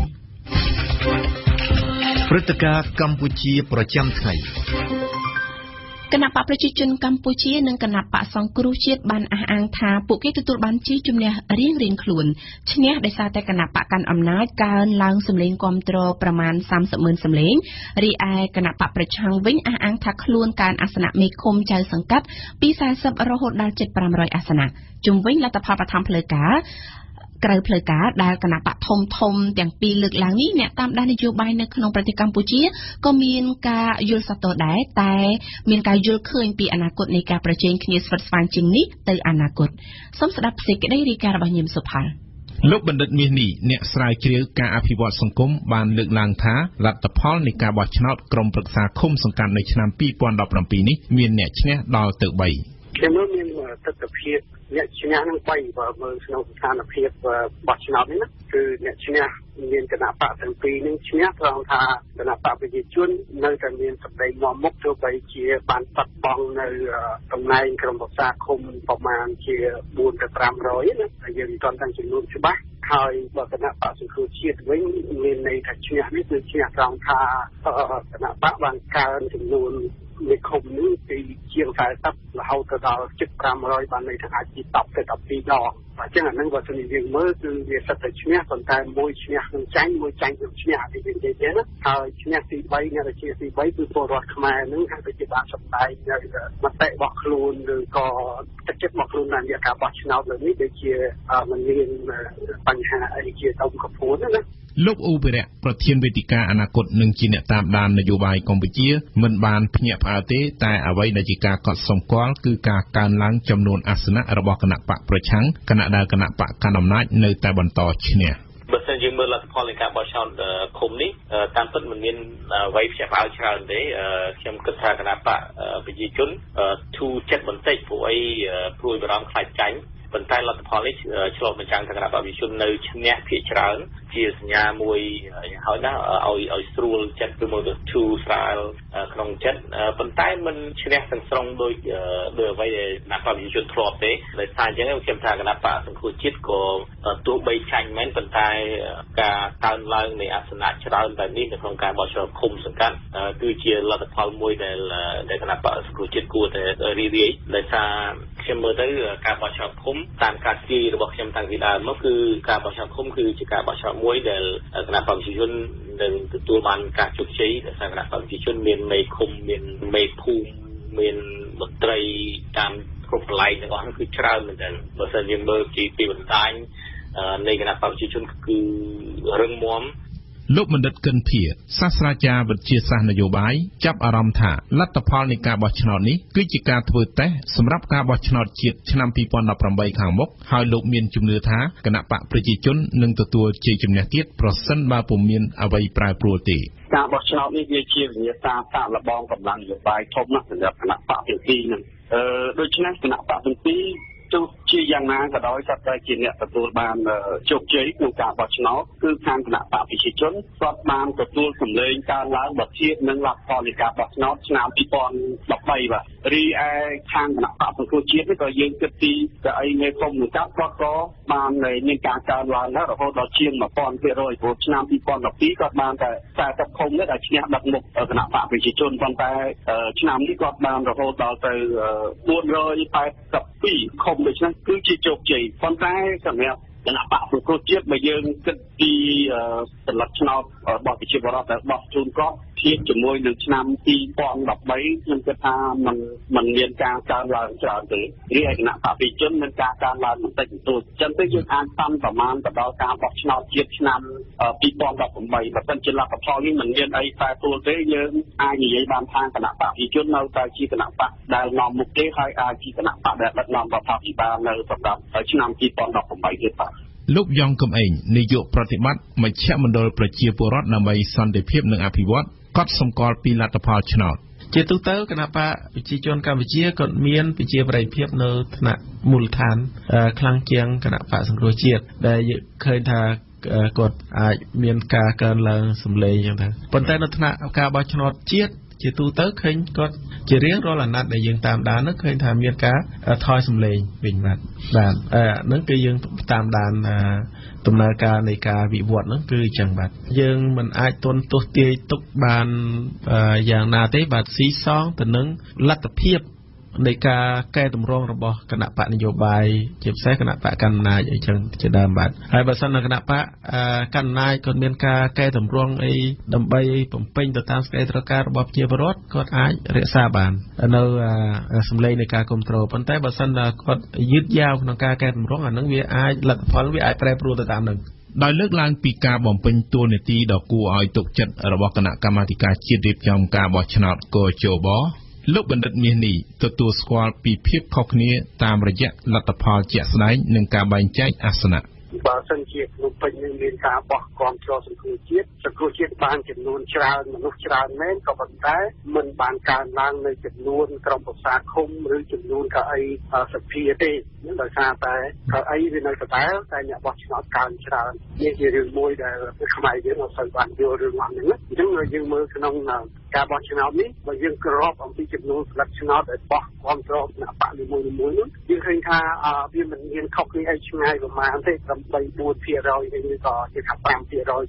ព្រឹត្តិការណ៍កម្ពុជាប្រចាំថ្ងៃគណៈបកប្រជាជនកម្ពុជានិងគណៈបកសង្គ្រោះជាតិបានអះអាងថាពួកគេទទួលបានជ័យជំនះរៀងៗខ្លួនឈ្នះដោយសារតែគណៈបកកាន់អំណាចកើនឡើងសម្លេងគាំទ្រប្រមាណ30,000សម្លេងរីឯគណៈបកប្រឆាំងវិញអះអាងថាខ្លួនកើនអាសនៈមេឃុំចៅសង្កាត់ពី40រហូតដល់ជិត500អាសនៈជុំវិញលទ្ធផលបឋមផ្លូវការក្រៅផ្លូវការដែលគណៈបកធំទាំងពីរលើកឡើងនេះអ្នកតាមដាននយោបាយនៅក្នុងប្រទេសកម្ពុជាក៏មានការយល់សប្តិដែរតែមានការយល់ឃើញពីអនាគតនៃការប្រជែងគ្នាស្វិតស្វាញជាងនេះទៅអនាគតសូមស្ដាប់សេចក្តីរាយការណ៍របស់ញឹមសុផលលោកបណ្ឌិតមាសនេះអ្នកស្រាវជ្រាវការអភិវឌ្ឍសង្គមបានលើកឡើងថាលទ្ធផលនៃការបោះឆ្នោតក្រុមប្រឹក្សាឃុំសង្កាត់នៅឆ្នាំ2017នេះមានអ្នកឈ្នះដល់ទៅ3 ខ្ញុំមានទស្សនវិជ្ជាអ្នកឈ្នះនឹង3បើមើលក្នុងស្ថានភាពបោះឆ្នោតនេះណាគឺអ្នកឈ្នះមានគណៈបកទាំងពីរនឹងឈ្នះត្រង់ថាគណៈបកប្រជាជននៅតែមានសម្ដីនាំមុខទោះបីជាបានបាត់បង់នៅតំណែងក្រុមប្រឹក្សាឃុំប្រមាណជា4ទៅ500ណាតែយើងមិនទាន់ដឹងចំនួនច្បាស់ហើយបើគណៈបកសង្គ្រោះជាតិវិញមានន័យថាឈ្នះនេះគឺឈ្នះត្រង់ថាគណៈបកបានកើនចំនួនមេឃុំនេះពីជាង40រហូតទៅដល់ជិត500បានន័យថាអាចពី10ទៅ12ដងអញ្ចឹងអានឹងបើសិនជាយើងមើលគឺវាសិតតែឈ្នះប៉ុន្តែមួយឈ្នះនឹងចាញ់មួយចាញ់នឹងឈ្នះទីវិញទេណាហើយឈ្នះទី3អ្នកជាទី3គឺពលរដ្ឋខ្មែរនឹងហាក់ដូចជាបានសម្ដែងនៅមតិរបស់ខ្លួនឬក៏ទឹកចិត្តរបស់ខ្លួនតាមរយៈការបោះឆ្នោតលើនេះដូចជាមិនមានបញ្ហាអីជាដុំកពួនណាលោកអ៊ូបេរៈប្រធានវេទិកាអនាគតនឹងជាអ្នកតាមដាននយោបាយកម្ពុជាមិនបានភ្ញាក់ផ្អើលទេតែអ្វីដែលជាការកត់សម្គាល់គឺការកើនឡើងចំនួនអាសនៈរបស់គណៈបកប្រឆាំងគណៈដែលគណៈបកកណ្ដាលអំណាចនៅតែបន្តឈ្នះបើសិនយើងមើលលទ្ធផលនៃការបោះឆ្នោតឃុំនេះតាមពិតមិនមានអ្វីផ្ទះផ្អើលច្រើនទេខ្ញុំគិតថាគណៈបកប្រជាជនធូរចិត្តបន្តិចព្រោះអីព្រួយបារម្ភខ្លាចចាញ់ប៉ុន្តែលទ្ធផលនេះឆ្លុះបញ្ចាំងថាគណៈបកប្រជាជននៅឈ្នះភាគច្រើនជាសញ្ញាមួយហើយណាឲ្យស្រួលចិត្តទៅមើលទៅធូរស្រាលក្នុងចិត្តប៉ុន្តែមិនឈ្នះទាំងស្រុងដោយអ្វីដែលគណៈបកប្រជាជនធ្លាប់ទេដោយសារអញ្ចឹងខ្ញុំថាគណៈបកសង្គ្រោះជាតិក៏ទោះបីចាញ់មែនប៉ុន្តែការកើនឡើងនៃអាសនៈច្រើនបែបនេះនៅក្នុងការបោះឆ្នោតឃុំសង្កាត់គឺជាលទ្ធផលមួយដែលគណៈបកសង្គ្រោះជាតិគួរតែរីករាយដោយសារខ្ញុំមើលទៅការបោះឆ្នោតឃុំតាមការស្គាល់របស់ខ្ញុំតាំងពីដើមមកគឺការបោះឆ្នោតឃុំគឺជាការបោះឆ្នោតមួយដែលគណៈបកប្រជាជននឹងទទួលបានការជោគជ័យដោយសារគណៈបកប្រជាជនមានមេឃុំមានមេភូមិមានមន្ត្រីតាមគ្រប់កន្លែងទាំងអស់នោះគឺច្រើនមែនទែនបើសិនយើងមើលពីបណ្ដាញនៃគណៈបកប្រជាជនគឺរឹងមាំលោកបណ្ឌិតកិនភាសាស្ត្រាចារ្យវិទ្យាសាស្ត្រនយោបាយចាប់អារម្មណ៍ថាលទ្ធផលនៃការបោះឆ្នោតនេះគឺជាការធ្វើតេស្តសម្រាប់ការបោះឆ្នោតជាតិឆ្នាំ2018ខាងមុខហើយលោកមានជំនឿថាគណៈបកប្រជាជននឹងទទួលជ័យជំនះទៀតប្រសិនបើពុំមានអ្វីប្រែប្រួលទេការបោះឆ្នោតនេះវាជាវិញ្ញាសាសាកល្បងកម្លាំងនយោបាយធំណាស់សម្រាប់គណៈបកទាំងពីរហ្នឹងដូច្នេះគណៈបកទាំងពីរទោះជាយ៉ាងណាក៏ដោយតែជាអ្នកទទួលបានជោគជ័យក្នុងការបោះឆ្នោតគឺខាងគណៈបកប្រជាជនគាត់បានទទួលសម្លេងកើនឡើងបើធៀបនឹងលទ្ធផលនៃការបោះឆ្នោតឆ្នាំ2013បាទរីឯខាងគណៈបកសង្គ្រោះជាតិនេះក៏យើងគិតពីកៅអីមេឃុំនឹងកាត់គាត់ក៏បានមានការកើនឡើងដែររហូតដល់ជាង 1000% ព្រោះឆ្នាំ2012គាត់បានតែ40ឃុំនេះដែលឈ្នះដឹកមុខគណៈបកប្រជាជនប៉ុន្តែឆ្នាំនេះគាត់បានរហូតដល់ទៅ482ឃុំដូច្នេះគឺជាជោគជ័យប៉ុន្តែសម្រាប់គណៈបកសង្គ្រោះជាតិបើយើងគិតពីសន្លឹកឆ្នោតរបស់ប្រជាពលរដ្ឋដែលបោះជូនគាត់ធៀបជាមួយនឹងឆ្នាំ2013ខ្ញុំគិតថាมันមានការកើនឡើងច្រើនទេរីឯគណៈបកប្រជាជនមានការកើនឡើងបន្តិចបន្តួចអញ្ចឹងទៅយើងអាចតាមប្រមាណទៅដល់ការបោះឆ្នោតជាតិឆ្នាំ2018បើមិនជាលទ្ធផលនេះมันមានអីតែទួលទេយើងអាចនិយាយបានថាគណៈបកប្រជាជននៅតែជាគណៈបកដែលនាំមុខទេហើយអាចជាគណៈបកដែលដឹកនាំរដ្ឋាភិបាលនៅសម្រាប់ឆ្នាំ2018ទៀតបាទលោកយ៉ងកំឯងនាយកប្រតិបត្តិមជ្ឈមណ្ឌលប្រជាពលរដ្ឋដើម្បីសន្តិភាពនិងអភិវឌ្ឍកត់សម្គាល់ពីលទ្ធផលឆ្នោតជាទូទៅគណៈបកប្រជាជនកម្ពុជាក៏មានប្រជាប្រិយភាពនៅថ្នាក់មូលដ្ឋានខ្លាំងជាងគណៈបកសង្គ្រោះជាតិដែលឃើញថាគាត់អាចមានការកើនឡើងសម្លេងអញ្ចឹងទៅប៉ុន្តែនៅថ្នាក់ការបោះឆ្នោតជាតិជាទូទៅឃើញគាត់ជារៀងរាល់អាណត្តិដែលយើងតាមដាននោះឃើញថាមានការថយសម្លេងវិញបាទហ្នឹងគឺយើងតាមដានដំណើរការនៃការវិវត្តហ្នឹងគឺអញ្ចឹងបាទយើងមិនអាចទន់ទោសទាយទុកបានយ៉ាងណាទេបាទស៊ីសងទៅនឹងលទ្ធភាពនៃការកែតម្រង់របស់គណៈបកនយោបាយជាពិសេសគណៈបកកណ្ដាលអំណាចអីចឹងជាដើមបាទហើយបើសិននៅគណៈបកកណ្ដាលអំណាចគាត់មានការកែតម្រង់អីដើម្បីបំពេញទៅតាមសេចក្តីត្រូវការរបស់ប្រជាពលរដ្ឋគាត់អាចរក្សាបាននៅសម្លេងនៃការគ្រប់គ្រងប៉ុន្តែបើសិនគាត់យឺតយ៉ាវក្នុងការកែតម្រង់អានឹងវាអាចលទ្ធផលវាអាចប្រែប្រួលទៅតាមនឹងដោយលើកឡើងពីការបំពេញតួនាទីដ៏គួរឲ្យទុកចិត្តរបស់គណៈកម្មាធិការជាតិរៀបចំការបោះឆ្នោតកោជបលោកបណ្ឌិតមាសនេះទទួលស្គាល់ពីភាពខុសគ្នាតាមរយៈលទ្ធផលជាក់ស្ដែងនិងការបែងចែកអាសនៈបើសិនជាក្នុងពេញនឹងមានការបោះគាំទ្រសង្គ្រោះជាតិបានចំនួនច្រើនមនុស្សច្រើនមែនក៏ប៉ុន្តែមិនបានកើនឡើងនៅចំនួនក្រុមប្រឹក្សាឃុំឬចំនួនកៅអីសភាទេដោយសារតែកៅអីវានៅដដែលតែអ្នកបោះឆ្នោតកើនច្រើននេះជារឿងមួយដែលខ្មែរយើងអត់សូវបានយល់រឿងហ្នឹងអញ្ចឹងយើងមើលក្នុងការបោះឆ្នោតនេះបើយើងក្របអំពីចំនួនស្លឹកឆ្នោតដែលបោះគាំទ្រគណៈបកនីមួយៗនោះយើងឃើញថាវាមិនមានខុសគ្នាអីឆ្ងាយប្រមាណទេ3-4%ឬក៏ជាថា5%ចុះ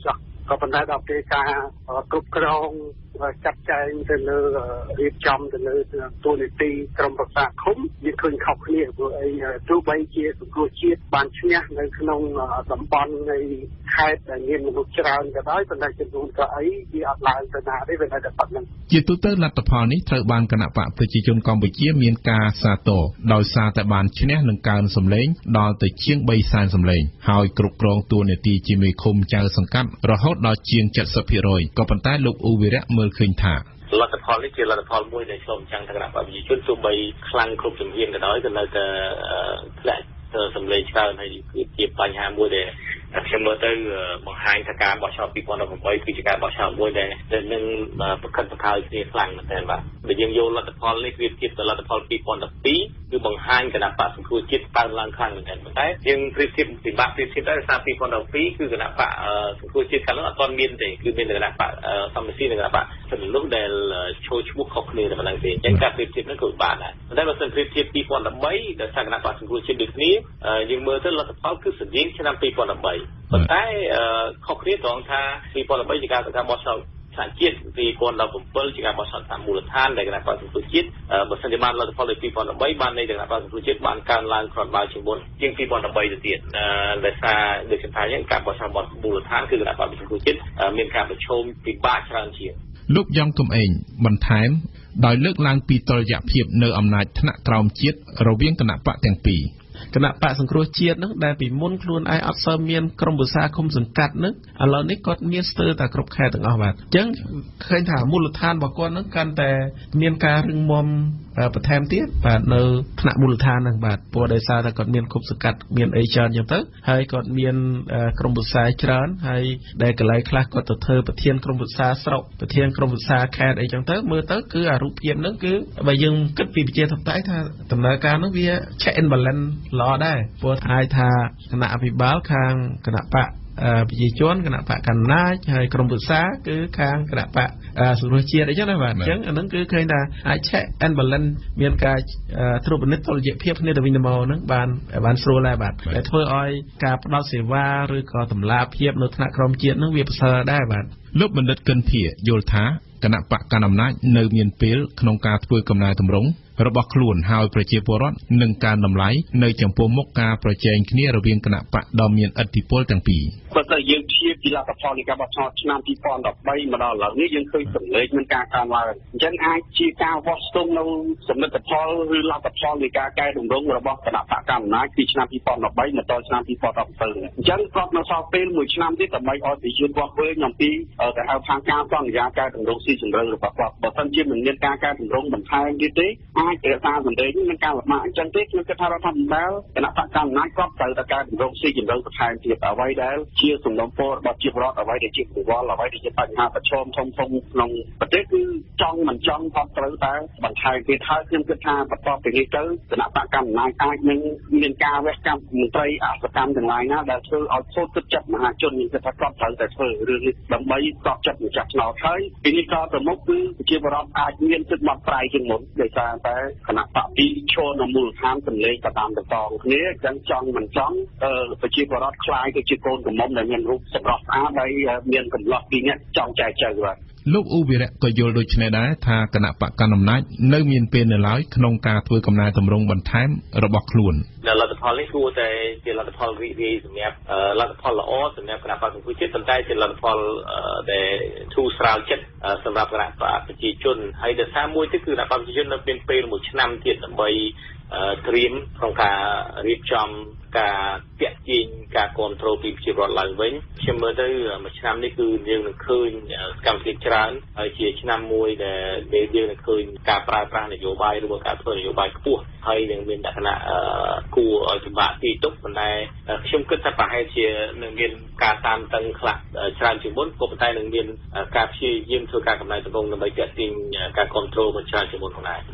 ក៏ប៉ុន្តែដល់ពេលការគ្រប់គ្រងចាត់ចែងទៅលើរៀបចំទៅលើទួលនីតិក្រមប្រឹក្សាឃុំយើងឃើញខុសគ្នាព្រោះអីទោះបីជាសង្គ្រោះជាតិបានឈ្នះនៅក្នុងតំបន់នៃខេត្តដែលមានមនុស្សច្រើនក៏ដោយប៉ុន្តែចំនួនក៏អីវាអត់ឡើងទៅណាទេវានៅតែប៉ុណ្្នឹងជាទូទៅលទ្ធផលនេះត្រូវបានគណៈបកប្រជាជនកម្ពុជាមានការសាទរដោយសារតែបានឈ្នះនឹងកើនសម្លេងដល់ទៅជាង 300,000 សម្លេងហើយគ្រប់គ្រងទួលនីតិជាមេឃុំចៅសង្កាត់រហូតដល់ជាង 70% ក៏ប៉ុន្តែលោកអ៊ូវីរៈមើលឃើញថាលទ្ធផលនេះជាលទ្ធផលមួយដែលឆ្លុះបញ្ចាំងថាគណៈបកប្រជាជនទោះបីខ្លាំងគ្រប់ជំហានក៏ដោយក៏នៅតែធ្លាក់សម្លេងច្រើនហើយគឺជាបញ្ហាមួយដែលខ្ញុំមើលទៅបង្ហាញថាការបោះឆ្នោត2018គឺជាការបោះឆ្នោតមួយដែលនឹងប្រកិតប្រខើយគ្នាខ្លាំងមែនទែនបាទបើយើងយកលទ្ធផលនេះវាធៀបទៅលទ្ធផល2012គឺបង្ហាញគណៈបកសង្គ្រោះជាតិកើនឡើងខ្លាំងមែនទែនប៉ុន្តែយើងប្រៀបធៀបពិបាកប្រៀបធៀបទៅដោយសារ2012គឺគណៈបកសង្គ្រោះជាតិកាលនោះអត់ទាន់មានទេគឺមានគណៈបកសំស៊ីនិងគណៈបកសិទ្ធិមនុស្សដែលចូលឈ្មោះខុសគ្នាតែប៉ុណ្ណឹងទេអញ្ចឹងការប្រៀបធៀបនេះគឺបានដែរប៉ុន្តែបើសិនប្រៀបធៀប2013ដោយសារគណៈបកសង្គ្រោះជាតិដូចគ្នាយើងមើលទៅលទ្ធផលគឺស្តៀងឆ្នាំ2013ប៉ុន្តែខុសគ្នាត្រង់ថា2013ជាការបោះឆ្នោតថ្នាក់ជាតិ2017ជាការបោះឆ្នោតតាមមូលដ្ឋានដែលគណៈបកសង្គ្រោះជាតិបើសិនជាបានលទ្ធផលដូច2013បាននៃគណៈបកសង្គ្រោះជាតិបានកើនឡើងគ្រាន់បើជាងមុនជាង2013ទៅទៀតដោយសារដូចខ្ញុំថាយ៉ាងការបោះឆ្នោតមូលដ្ឋានគឺគណៈបកសង្គ្រោះជាតិមានការប្រឈមពិបាកច្រើនជាងលោកយ៉ងកំឯងបន្ថែមដោយលើកឡើងពីតុល្យភាពនៅអំណាចថ្នាក់ក្រោមជាតិរវាងគណៈបកទាំងពីរគណៈបកសង្គ្រោះជាតិហ្នឹងដែលពីមុនខ្លួនឯងអត់សូវមានក្រុមប្រឹក្សាឃុំសង្កាត់ហ្នឹងឥឡូវនេះគាត់មានស្ទើរតែគ្រប់ខេត្តទាំងអស់បាទអញ្ចឹងឃើញថាមូលដ្ឋានរបស់គាត់ហ្នឹងកាន់តែមានការរឹងមាំបន្ថែមទៀតបាទនៅថ្នាក់មូលដ្ឋានហ្នឹងបាទព្រោះដោយសារតែគាត់មានឃុំសង្កាត់មានអីច្រើនអញ្ចឹងទៅហើយគាត់មានក្រុមប្រឹក្សាច្រើនហើយដែលកន្លែងខ្លះគាត់ទៅធ្វើប្រធានក្រុមប្រឹក្សាស្រុកប្រធានក្រុមប្រឹក្សាខេត្តអីចឹងទៅមើលទៅគឺអារូបភាពហ្នឹងគឺបើយើងគិតពីប្រជាធិបតេយ្យថាដំណើរការហ្នឹងវា check and balance ល្អដែរព្រោះអាចថាគណៈអភិបាលខាងគណៈបកប្រជាជនគណៈបកកណ្ដាលហើយក្រុមប្រឹក្សាគឺខាងគណៈបកសង្គ្រោះជាតិអីចឹងណាបាទអញ្ចឹងអានឹងគឺឃើញថាអាច check and balance មានការត្រួតពិនិត្យតុល្យភាពគ្នាទៅវិញទៅមកហ្នឹងបានស្រួលដែរបាទដែលធ្វើឲ្យការផ្ដល់សេវាឬក៏តម្លាភាពនៅថ្នាក់ក្រមជាតិហ្នឹងវាប្រសើរដែរបាទលោកបណ្ឌិតកិនភាយល់ថាគណៈបកកណ្ដាលអំណាចនៅមានពេលក្នុងការធ្វើកំណែតម្រង់របស់ខ្លួនហើយប្រជាពលរដ្ឋនឹងការតម្លៃនៅចំពោះមុខការប្រជែងគ្នារវាងគណៈបកដ៏មានឥទ្ធិពលទាំងពីរបើតែយើងព្យាពីលទ្ធផលនៃការបោះឆ្នោតឆ្នាំ2013មកដល់ឥឡូវនេះយើងឃើញសម្លេងមានការកើនឡើងអញ្ចឹងអាចជាការវាស់ស្ទង់នៅសមិទ្ធផលឬលទ្ធផលនៃការកែតម្រង់របស់គណៈបកកណ្ដាលអំណាចពីឆ្នាំ2013មកដល់ឆ្នាំ2017អញ្ចឹងគ្រាន់នៅសល់ពេលមួយឆ្នាំទៀតដើម្បីឲ្យប្រជាជនគាត់វិញអំពីទៅហៅថាការសន្យាកែតម្រង់ស៊ីជម្រៅរបស់គាត់បើមិនជាមិនមានការកែតម្រង់បន្ថែមទៀតទេអាចរក្សាសម្លេងមានការលំបាកអញ្ចឹងទេខ្ញុំគិតថារដ្ឋាភិបាលគណៈបកកណ្ដាលអំណាចគាត់ត្រូវតែកែតម្រង់ស៊ីជម្រៅបន្ថែមទៀតអ្វីដែលជាសំណុំពររបស់ប្រជាពលរដ្ឋអ្វីដែលជាកង្វល់អ្វីដែលជាបញ្ហាប្រឈមធំៗក្នុងប្រទេសគឺចង់មិនចង់គាត់ត្រូវតែបន្ថែមទៀតហើយខ្ញុំគិតថាបន្ទាប់ពីនេះទៅគណៈបកកណ្ដាលអំណាចអាចនឹងមានការវះកាត់មន្ត្រីអសកម្មទាំងឡាយណាដែលធ្វើឲ្យខូចទឹកចិត្តមហាជនខ្ញុំគិតថាគាត់ត្រូវតែធ្វើរឿងនេះដើម្បីកប់ចិត្តម្ចាស់ឆ្នោតហើយពីនេះក៏ទៅមុខគឺប្រជាពលរដ្ឋអាចមានទឹកបត់ប្រៃជាងមុនដោយសារតែគណៈបកពីឈរនៅមូលដ្ឋានសម្លេងទៅតាមបន្តគ្នាអញ្ចឹងចង់មិនចង់ប្រជាពលរដ្ឋខ្លាយទៅជាកូនក្រមុំដែលមានរូបសម្រស់ស្អាតហើយមានកម្លោះពីរនាក់ចង់ចែកចៅបាទលោកអ៊ូវីរៈក៏យល់ដូចនេះដែរថាគណៈបកកណ្ដាលអំណាចនៅមានពេលនៅឡើយក្នុងការធ្វើកំណែតម្រង់បន្ថែមរបស់ខ្លួនលទ្ធផលនេះគួរតែជាលទ្ធផលរីករាយសម្រាប់លទ្ធផលល្អសម្រាប់គណៈបកសង្គ្រោះជាតិប៉ុន្តែជាលទ្ធផលដែលធូរស្រាលចិត្តសម្រាប់គណៈបកប្រជាជនហើយដែលសារមួយទៀតគឺគណៈបកប្រជាជននៅមានពេលមួយឆ្នាំទៀតដើម្បីត្រៀមក្នុងការរៀបចំការតាក់ទាញការគ្រប់គ្រងពីប្រជាពលរដ្ឋឡើងវិញខ្ញុំមើលទៅមួយឆ្នាំនេះគឺយើងនឹងឃើញកម្មវិធីច្រើនហើយជាឆ្នាំមួយដែលយើងនឹងឃើញការប្រើប្រាស់នយោបាយឬក៏ការធ្វើនយោបាយខ្ពស់ហើយនឹងមានលក្ខណៈគួរឲ្យពិបាកទីទុកប៉ុន្តែខ្ញុំគិតថាប្រហែលជានឹងមានការតាមតឹងខ្លះច្រើនជាងមុនក៏ប៉ុន្តែនឹងមានការព្យាយាមធ្វើការកំណែតម្រង់ដើម្បីតាក់ទាញការគ្រប់គ្រងមិនច្រើនជាងមុនផងដែរ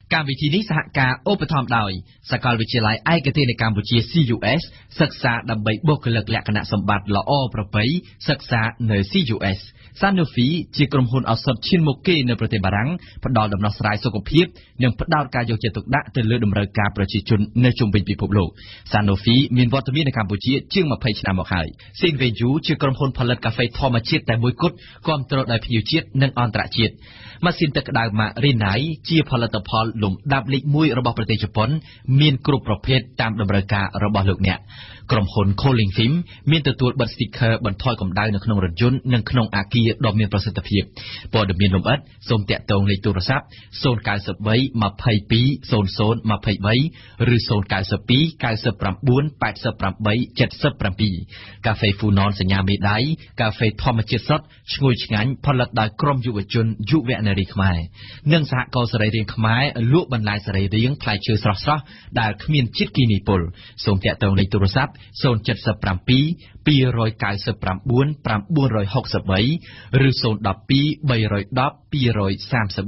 កម្មវិធីនេះសហការឧបត្ថម្ភដោយសាកលវិទ្យាល័យឯកទេសនៅកម្ពុជា CUS សិក្សាដើម្បីបុគ្គលិកលក្ខណៈសម្បត្តិល្អប្រពៃសិក្សានៅ CUS Sanofi ជាក្រុមហ៊ុនឱសថឈានមុខគេនៅប្រទេសបារាំងផ្ដល់ដំណោះស្រាយសុខភាពនិងផ្ដោតការយកចិត្តទុកដាក់ទៅលើតម្រូវការប្រជាជននៅជុំវិញពិភពលោក Sanofi មានវត្តមាននៅកម្ពុជាជាង20ឆ្នាំមកហើយ Sinveju ជាក្រុមហ៊ុនផលិតកាហ្វេធម្មជាតិតែមួយគត់គាំទ្រដោយភ្ញៀវជាតិនិងអន្តរជាតិម៉ាស៊ីនទឹកក្តៅ Marinai ជាផលិតផលលំដាប់លេខ1របស់ប្រទេសជប៉ុនមានគ្រប់ប្រភេទតាមតម្រូវការរបស់លោកអ្នកក្រុមហ៊ុន Cooling Film មានទទួលបិទ sticker បន្ថយកម្ដៅនៅក្នុងរថយន្តនិងក្នុងអគារដ៏មានប្រសិទ្ធភាពព័ត៌មានលម្អិតសូមតាក់ទងលេខទូរស័ព្ទ093 22 00 23ឬ092 99 88 77កាហ្វេ Funon សញ្ញាមេដៃកាហ្វេធម្មជាតិសុទ្ធឈ្ងុយឆ្ងាញ់ផលិតដោយក្រុមយុវជនយុវនារីខ្មែរនិងសហគមន៍សរីរាង្គខ្មែរលក់បន្លែសរីរាង្គផ្លែឈើស្រស់ៗដែលគ្មានជាតិគីមីពុលសូមតាក់ទងលេខទូរស័ព្ទ077 299 963ឬ012 310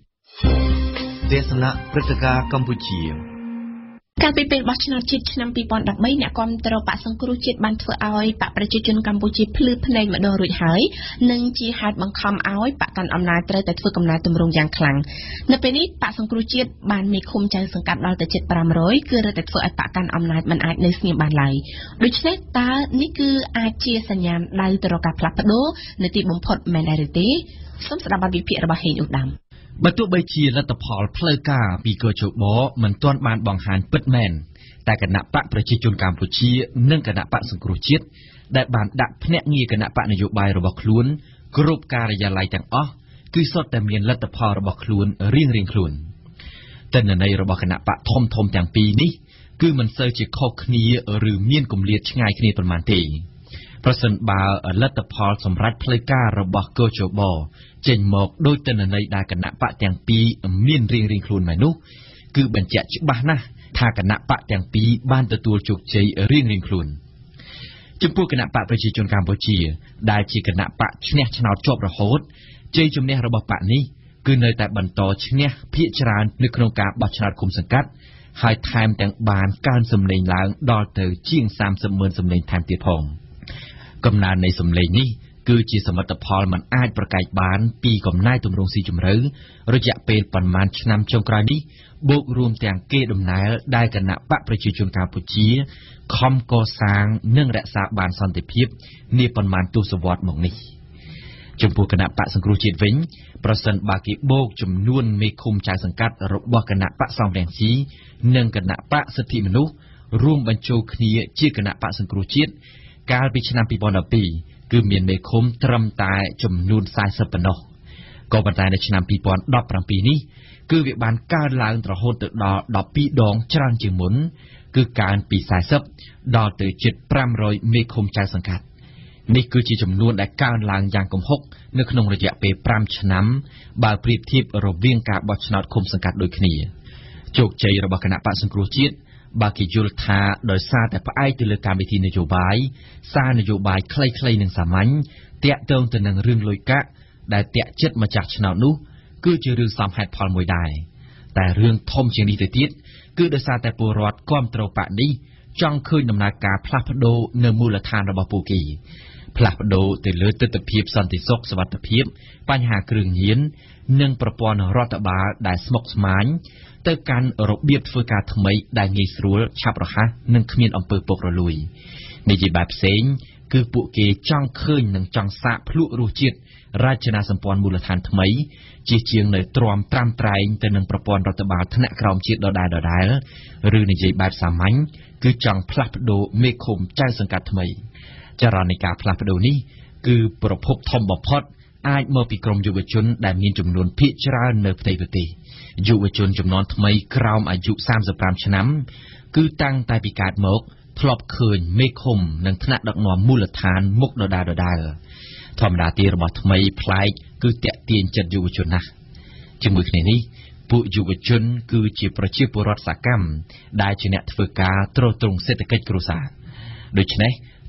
234 ទេសនាព្រឹត្តិការណ៍កម្ពុជាកាលពីពេលបោះឆ្នោតជាតិឆ្នាំ2013អ្នកគាំទ្របកសង្គ្រោះជាតិបានធ្វើឲ្យបកប្រជាជនកម្ពុជាភ្លឺភ្នែកម្ដងរួចហើយនិងជាហេតុបង្ខំឲ្យបកកាន់អំណាចត្រូវតែធ្វើកំណែទម្រង់យ៉ាងខ្លាំងនៅពេលនេះបកសង្គ្រោះជាតិបានមេឃុំចៅសង្កាត់ដល់ទៅជិត500គឺរឹតតែធ្វើឲ្យបកកាន់អំណាចមិនអាចនៅស្ងៀមបានឡើយដូច្នេះតើនេះគឺអាចជាសញ្ញាណដៅទៅរកការផ្លាស់ប្ដូរនៅទីបំផុតមែនដែរឬទេសូមស្ដាប់បទវិភាគរបស់ហេងឧត្តមបើទោះបីជាលទ្ធផលផ្លូវការពីកោជបមិនទាន់បានបង្ហាញពិតមែនតែគណៈបកប្រជាជនកម្ពុជានិងគណៈបកសង្គ្រោះជាតិដែលបានដាក់ភ្នាក់ងារគណៈបកនយោបាយរបស់ខ្លួនគ្រប់ការិយាល័យទាំងអស់គឺសុទ្ធតែមានលទ្ធផលរបស់ខ្លួនរៀងៗខ្លួនទិន្នន័យរបស់គណៈបកធំទាំងពីរនេះគឺមិនសូវជាខុសគ្នាឬមានគម្លាតឆ្ងាយគ្នាប៉ុន្មានទេប្រសិនបើលទ្ធផលសម្រាប់ផ្លូវការរបស់កោជបចេញមកដោយទិន្នន័យដែលគណៈបកទាំងពីរមានរៀងៗខ្លួនមែននោះគឺបញ្ជាក់ច្បាស់ណាស់ថាគណៈបកទាំងពីរបានទទួលជោគជ័យរៀងៗខ្លួនចំពោះគណៈបកប្រជាជនកម្ពុជាដែលជាគណៈបកឈ្នះឆ្នោតជាប់រហូតជ័យជំនះរបស់បកនេះគឺនៅតែបន្តឈ្នះភាគច្រើននៅក្នុងការបោះឆ្នោតគុំសង្កាត់ហើយថែមទាំងបានកើនសម្លេងឡើងដល់ទៅជាង30,000សម្លេងថែមទៀតផងកំណើននៃសម្លេងនេះគឺជាសមិទ្ធផលមិនអាចប្រកែកបានពីកំណែទម្រង់ស៊ីជម្រៅរយៈពេលប៉ុន្មានឆ្នាំចុងក្រោយនេះបូករួមទាំងគេដំណើរដែលគណៈបកប្រជាជនកម្ពុជាខំកសាងនិងរក្សាបានសន្តិភាពនាប៉ុន្មានទសវត្សរ៍មកនេះចំពោះគណៈបកសង្គ្រោះជាតិវិញប្រសិនបើគេបូកចំនួនមេឃុំចៅសង្កាត់របស់គណៈបកសំរងស៊ីនិងគណៈបកសិទ្ធិមនុស្សរួមបញ្ចូលគ្នាជាគណៈបកសង្គ្រោះជាតិកាលពីឆ្នាំ2012គឺមានមេឃុំត្រឹមតែចំនួន40ប៉ុណ្ណោះក៏ប៉ុន្តែនៅឆ្នាំ2017នេះគឺវាបានកើនឡើងរហូតទៅដល់12ដងច្រើនជាងមុនគឺកើនពី40ដល់ទៅជិត500មេឃុំចៅសង្កាត់នេះគឺជាចំនួនដែលកើនឡើងយ៉ាងគំហុកនៅក្នុងរយៈពេល5ឆ្នាំបើប្រៀបធៀបរវាងការបោះឆ្នោតឃុំសង្កាត់ដូចគ្នាជោគជ័យរបស់គណៈបក្សសង្គ្រោះជាតិបើគេយល់ថាដោយសារតែផ្អែកទៅលើកម្មវិធីនយោបាយសារនយោបាយខ្លីៗនិងសាមញ្ញតាក់ទងទៅនឹងរឿងលុយកាក់ដែលតាក់ចិត្តម្ចាស់ឆ្នោតនោះគឺជារឿងសមហេតុផលមួយដែរតែរឿងធំជាងនេះទៅទៀតគឺដោយសារតែពលរដ្ឋគាំទ្របកនេះចង់ឃើញដំណើរការផ្លាស់ប្ដូរនៅមូលដ្ឋានរបស់ពួកគេផ្លាស់ប្ដូរទៅលើទិដ្ឋភាពសន្តិសុខសុវត្ថិភាពបញ្ហាគ្រឿងញៀននិងប្រព័ន្ធរដ្ឋបាលដែលស្មុគស្មាញទៅកាន់របៀបធ្វើការថ្មីដែលងាយស្រួលឆាប់រហ័សនិងគ្មានអំពើពុករលួយនិយាយបែបផ្សេងគឺពួកគេចង់ឃើញនិងចង់សាកភ្លក់រសជាតិរចនាសម្ព័ន្ធមូលដ្ឋានថ្មីជាជាងនៅទ្រាំត្រាំត្រែងទៅនឹងប្រព័ន្ធរដ្ឋបាលថ្នាក់ក្រោមជាតិដដែលឬនិយាយបែបសាមញ្ញគឺចង់ផ្លាស់ប្ដូរមេឃុំចៅសង្កាត់ថ្មីចរន្តនៃការផ្លាស់ប្ដូរនេះគឺប្រភពធំបំផុតអាចមកពីក្រមយុវជនដែលមានចំនួនភាគច្រើននៅផ្ទៃប្រទេសយុវជនចំនួនថ្មីក្រោមអាយុ35ឆ្នាំគឺតាំងតែពីកើតមកធ្លាប់ឃើញមេឃុំនិងថ្នាក់ដឹកនាំមូលដ្ឋានមុខដដែលធម្មតាទីរបស់ថ្មីប្លែកគឺតាក់ទាញចិត្តយុវជនណាស់ជាមួយគ្នានេះពួកយុវជនគឺជាប្រជាពលរដ្ឋសកម្មដែលជាអ្នកធ្វើការទ្រទ្រង់សេដ្ឋកិច្ចគ្រួសារដូច្នេះ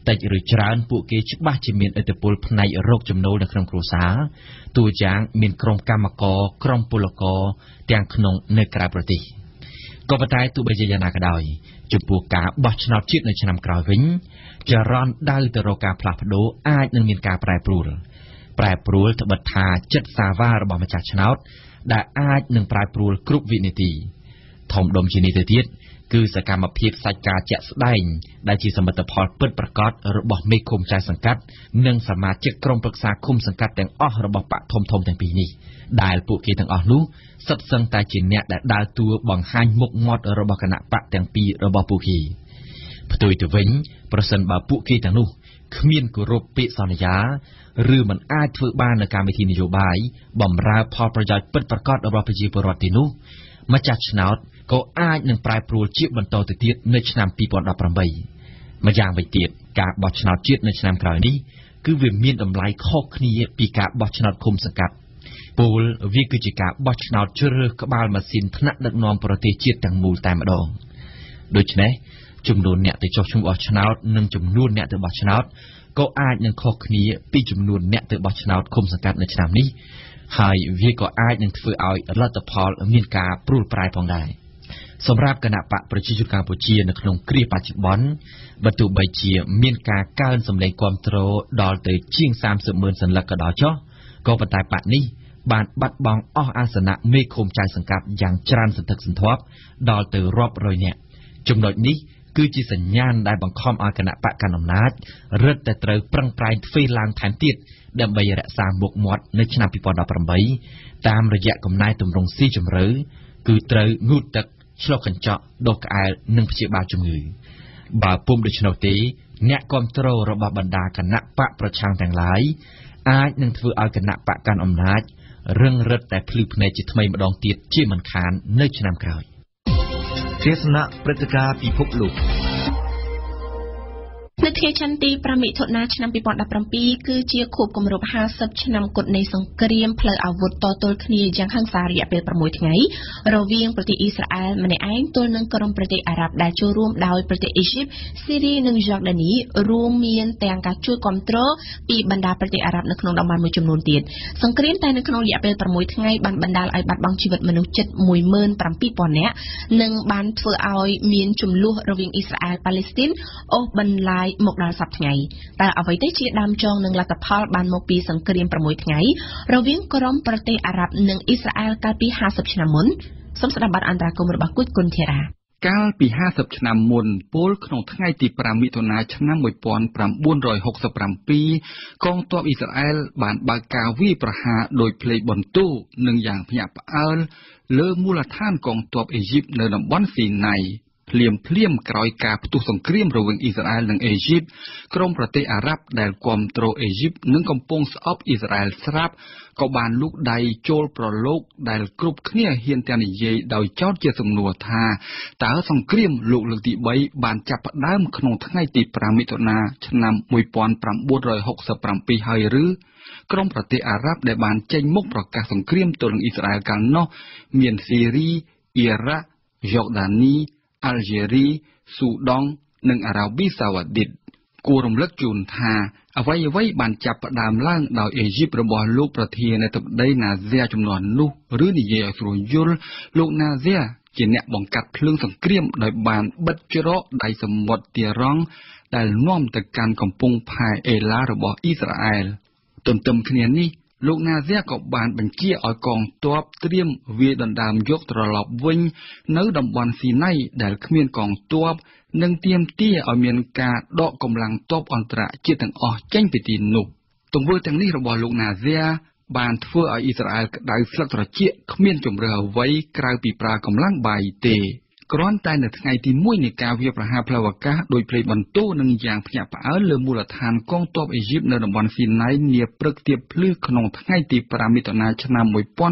តិចឬច្រើនពួកគេច្បាស់ជាមានឥទ្ធិពលផ្នែករកចំណូលនៅក្នុងគ្រួសារតួយ៉ាងមានក្រុមកម្មករក្រុមពលករទាំងក្នុងនៅក្រៅប្រទេសក៏ប៉ុន្តែទោះបីជាយ៉ាងណាក៏ដោយចំពោះការបោះឆ្នោតជាតិនៅឆ្នាំក្រោយវិញចរន្តដៅទៅរកការផ្លាស់ប្ដូរអាចនឹងមានការប្រែប្រួលត្បិតថាចិត្តសាវ៉ារបស់ម្ចាស់ឆ្នោតដែលអាចនឹងប្រែប្រួលគ្រប់វិនាទីធំដុំជានេះទៅទៀតគឺសកម្មភាពសាច់ការជាក់ស្ដែងដែលជាសមិទ្ធផលពិតប្រាកដរបស់មេឃុំចៅសង្កាត់និងសមាជិកក្រុមប្រឹក្សាឃុំសង្កាត់ទាំងអស់របស់បកធំទាំងពីរនេះដែលពួកគេទាំងអស់នោះសិតសឹងតែជាអ្នកដែលដើរតួបង្ហាញមុខមាត់របស់គណៈបកទាំងពីររបស់ពួកគេផ្ទុយទៅវិញប្រសិនបើពួកគេទាំងនោះគ្មានគោរពពាក្យសន្យាឬមិនអាចធ្វើបាននៅកម្មវិធីនយោបាយបម្រើផលប្រយោជន៍ពិតប្រាកដរបស់ប្រជាពលរដ្ឋទីនោះម្ចាស់ឆ្នោតក៏អាចនឹងប្រែប្រួលជាបន្តទៅទៀតនៅឆ្នាំ2018ម្យ៉ាងវិញទៀតការបោះឆ្នោតជាតិនៅឆ្នាំក្រោយនេះគឺវាមានតម្លៃខុសគ្នាពីការបោះឆ្នោតឃុំសង្កាត់ពលវាគឺជាការបោះឆ្នោតជ្រើសរើសក្បាលម៉ាស៊ីនថ្នាក់ដឹកនាំប្រទេសជាតិទាំងមូលតែម្ដងដូច្នេះចំនួនអ្នកទៅចុះឈ្មោះបោះឆ្នោតនិងចំនួនអ្នកទៅបោះឆ្នោតក៏អាចនឹងខុសគ្នាពីចំនួនអ្នកទៅបោះឆ្នោតឃុំសង្កាត់នៅឆ្នាំនេះហើយវាក៏អាចនឹងធ្វើឲ្យលទ្ធផលមានការព្រួលប្រែផងដែរសម្រាប់គណៈបកប្រជាជនកម្ពុជានៅក្នុងគ្រាបច្ចុប្បន្នបើទោះបីជាមានការកើនសម្លេងគាំទ្រដល់ទៅជាង30,000សន្លឹកក៏ដោយចុះក៏ប៉ុន្តែបកនេះបានបាត់បង់អស់អាសនៈមេឃុំចៅសង្កាត់យ៉ាងច្រើនសន្ធឹកសន្ធាប់ដល់ទៅរាប់រយនាក់ចំណុចនេះគឺជាសញ្ញាណដែលបង្ខំឲ្យគណៈបកកណ្ដាលអំណាចរឹតតែត្រូវប្រឹងប្រែងធ្វើឡើងថែមទៀតដើម្បីរក្សាមុខមាត់នៅឆ្នាំ2018តាមរយៈកំណែទម្រង់ស៊ីជម្រៅគឺត្រូវងូតទឹកឆ្លុះកញ្ចក់ដុសក្អែលនិងព្យាបាលជំងឺបើពុំដូច្នោះទេអ្នកគ្រប់គ្រងរបស់បណ្ដាគណៈបកប្រឆាំងទាំងឡាយអាចនឹងធ្វើឲ្យគណៈបកកាន់អំណាចរឹងរិតតែភ្លឺភ្នែកជាថ្មីម្ដងទៀតជាមិនខាននៅឆ្នាំក្រោយទស្សនៈព្រឹត្តិការណ៍ពិភពលោកនៅថ្ងៃច័ន្ទទី5មិថុនាឆ្នាំ2017គឺជាខួបគម្រប់50ឆ្នាំគត់នៃសង្គ្រាមផ្លូវអាវុធតទល់គ្នាយ៉ាងហិង្សារយៈពេល6ថ្ងៃរវាងប្រទេសអ៊ីស្រាអែលម្នាក់ឯងទល់នឹងក្រុមប្រទេសអារ៉ាប់ដែលចូលរួមដោយប្រទេសអ៊ីជីបស៊ីរីនិងយ៉ូដានីរួមមានទាំងការជួយគាំទ្រពីបណ្ដាប្រទេសអារ៉ាប់នៅក្នុងតំបន់មួយចំនួនទៀតសង្គ្រាមតែនៅក្នុងរយៈពេល6ថ្ងៃបានបណ្ដាលឲ្យបាត់បង់ជីវិតមនុស្សជិត 17,000 នាក់និងបានធ្វើឲ្យមានជម្លោះរវាងអ៊ីស្រាអែលប៉ាឡេស្ទីនអូសបន្លាយមកដល់សប្តាហ៍ថ្ងៃតែអ្វីទៅជាដើមចងនឹងលទ្ធផលបានមកពីសង្គ្រាម6ថ្ងៃរវាងក្រុមប្រទេសអារ៉ាប់និងអ៊ីស្រាអែលកាលពី50ឆ្នាំមុនសូមស្ដាប់បទអន្តរកម្មរបស់គូចគុនធីរ៉ាកាលពី50ឆ្នាំមុនពលក្នុងថ្ងៃទី5មិថុនាឆ្នាំ1967កងទ័ពអ៊ីស្រាអែលបានបើកការវាយប្រហារដោយភ្លេចបន្ទោនិងយ៉ាងភ្ញាក់ផ្អើលលើមូលដ្ឋានកងទ័ពអេស៊ីបនៅតំបន់ស៊ីណៃភ្លាមក្រោយការផ្ទុះសង្គ្រាមរវាងអ៊ីស្រាអែលនិងអេស៊ីបក្រុមប្រទេសអារ៉ាប់ដែលគាំទ្រអេស៊ីបនិងកំពុងស្អប់អ៊ីស្រាអែលស្រាប់ក៏បានលូកដៃចូលប្រឡូកដែលគ្រប់គ្នាហ៊ានតែនិយាយដោយចោទជាសំណួរថាតើសង្គ្រាមលោកលើកទី3បានចាប់ផ្ដើមក្នុងថ្ងៃទី5មិថុនាឆ្នាំ1967ហើយឬក្រុមប្រទេសអារ៉ាប់ដែលបានចេញមុខប្រកាសសង្គ្រាមទល់នឹងអ៊ីស្រាអែលកាលនោះមានស៊ីរីអ៊ីរ៉ាក់យ៉ូដានីអាល់ហ្សេរីស៊ូដង់និងអារ៉ាប៊ីសាអូឌីតគួររំលឹកជូនថាអ្វីបានចាប់ផ្ដើមឡើងដោយអេស៊ីបរបស់លោកប្រធានាធិបតីណាហ្សេជំនាន់នោះឬនិយាយឲ្យស្រួលយល់លោកណាហ្សេជាអ្នកបង្កាត់ភ្លើងសង្គ្រាមដោយបានបិទច្រកដៃសមុទ្រទីរ៉ង់ដែលនាំទៅកាន់កំពង់ផែអេឡារបស់អ៊ីស្រាអែលទន្ទឹមគ្នានេះលោកណាហ្សេក៏បានបញ្ជាឲ្យកងទ័ពត្រៀមវាយដណ្ដើមយកត្រឡប់វិញនៅតំបន់ស៊ីណៃដែលគ្មានកងទ័ពនិងទាមទារឲ្យមានការដកកម្លាំងទ័ពអន្តរជាតិទាំងអស់ចេញពីទីនោះទង្វើទាំងនេះរបស់លោកណាហ្សេបានធ្វើឲ្យអ៊ីស្រាអែលក្តៅស្លឹកត្រចៀកគ្មានជម្រើសអ្វីក្រៅពីប្រើកម្លាំងបាយទេគ្រាន់តែនៅថ្ងៃទី1នៃការវាយប្រហារផ្លូវអាកាសដោយភ្លេចបន្ទោនិងយ៉ាងភ្ញាក់ផ្អើលលើមូលដ្ឋានកងទ័ពអេស៊ីបនៅតំបន់ស៊ីណៃនាព្រឹកទៀបភ្លឺក្នុងថ្ងៃទី5មិថុនាឆ្នាំ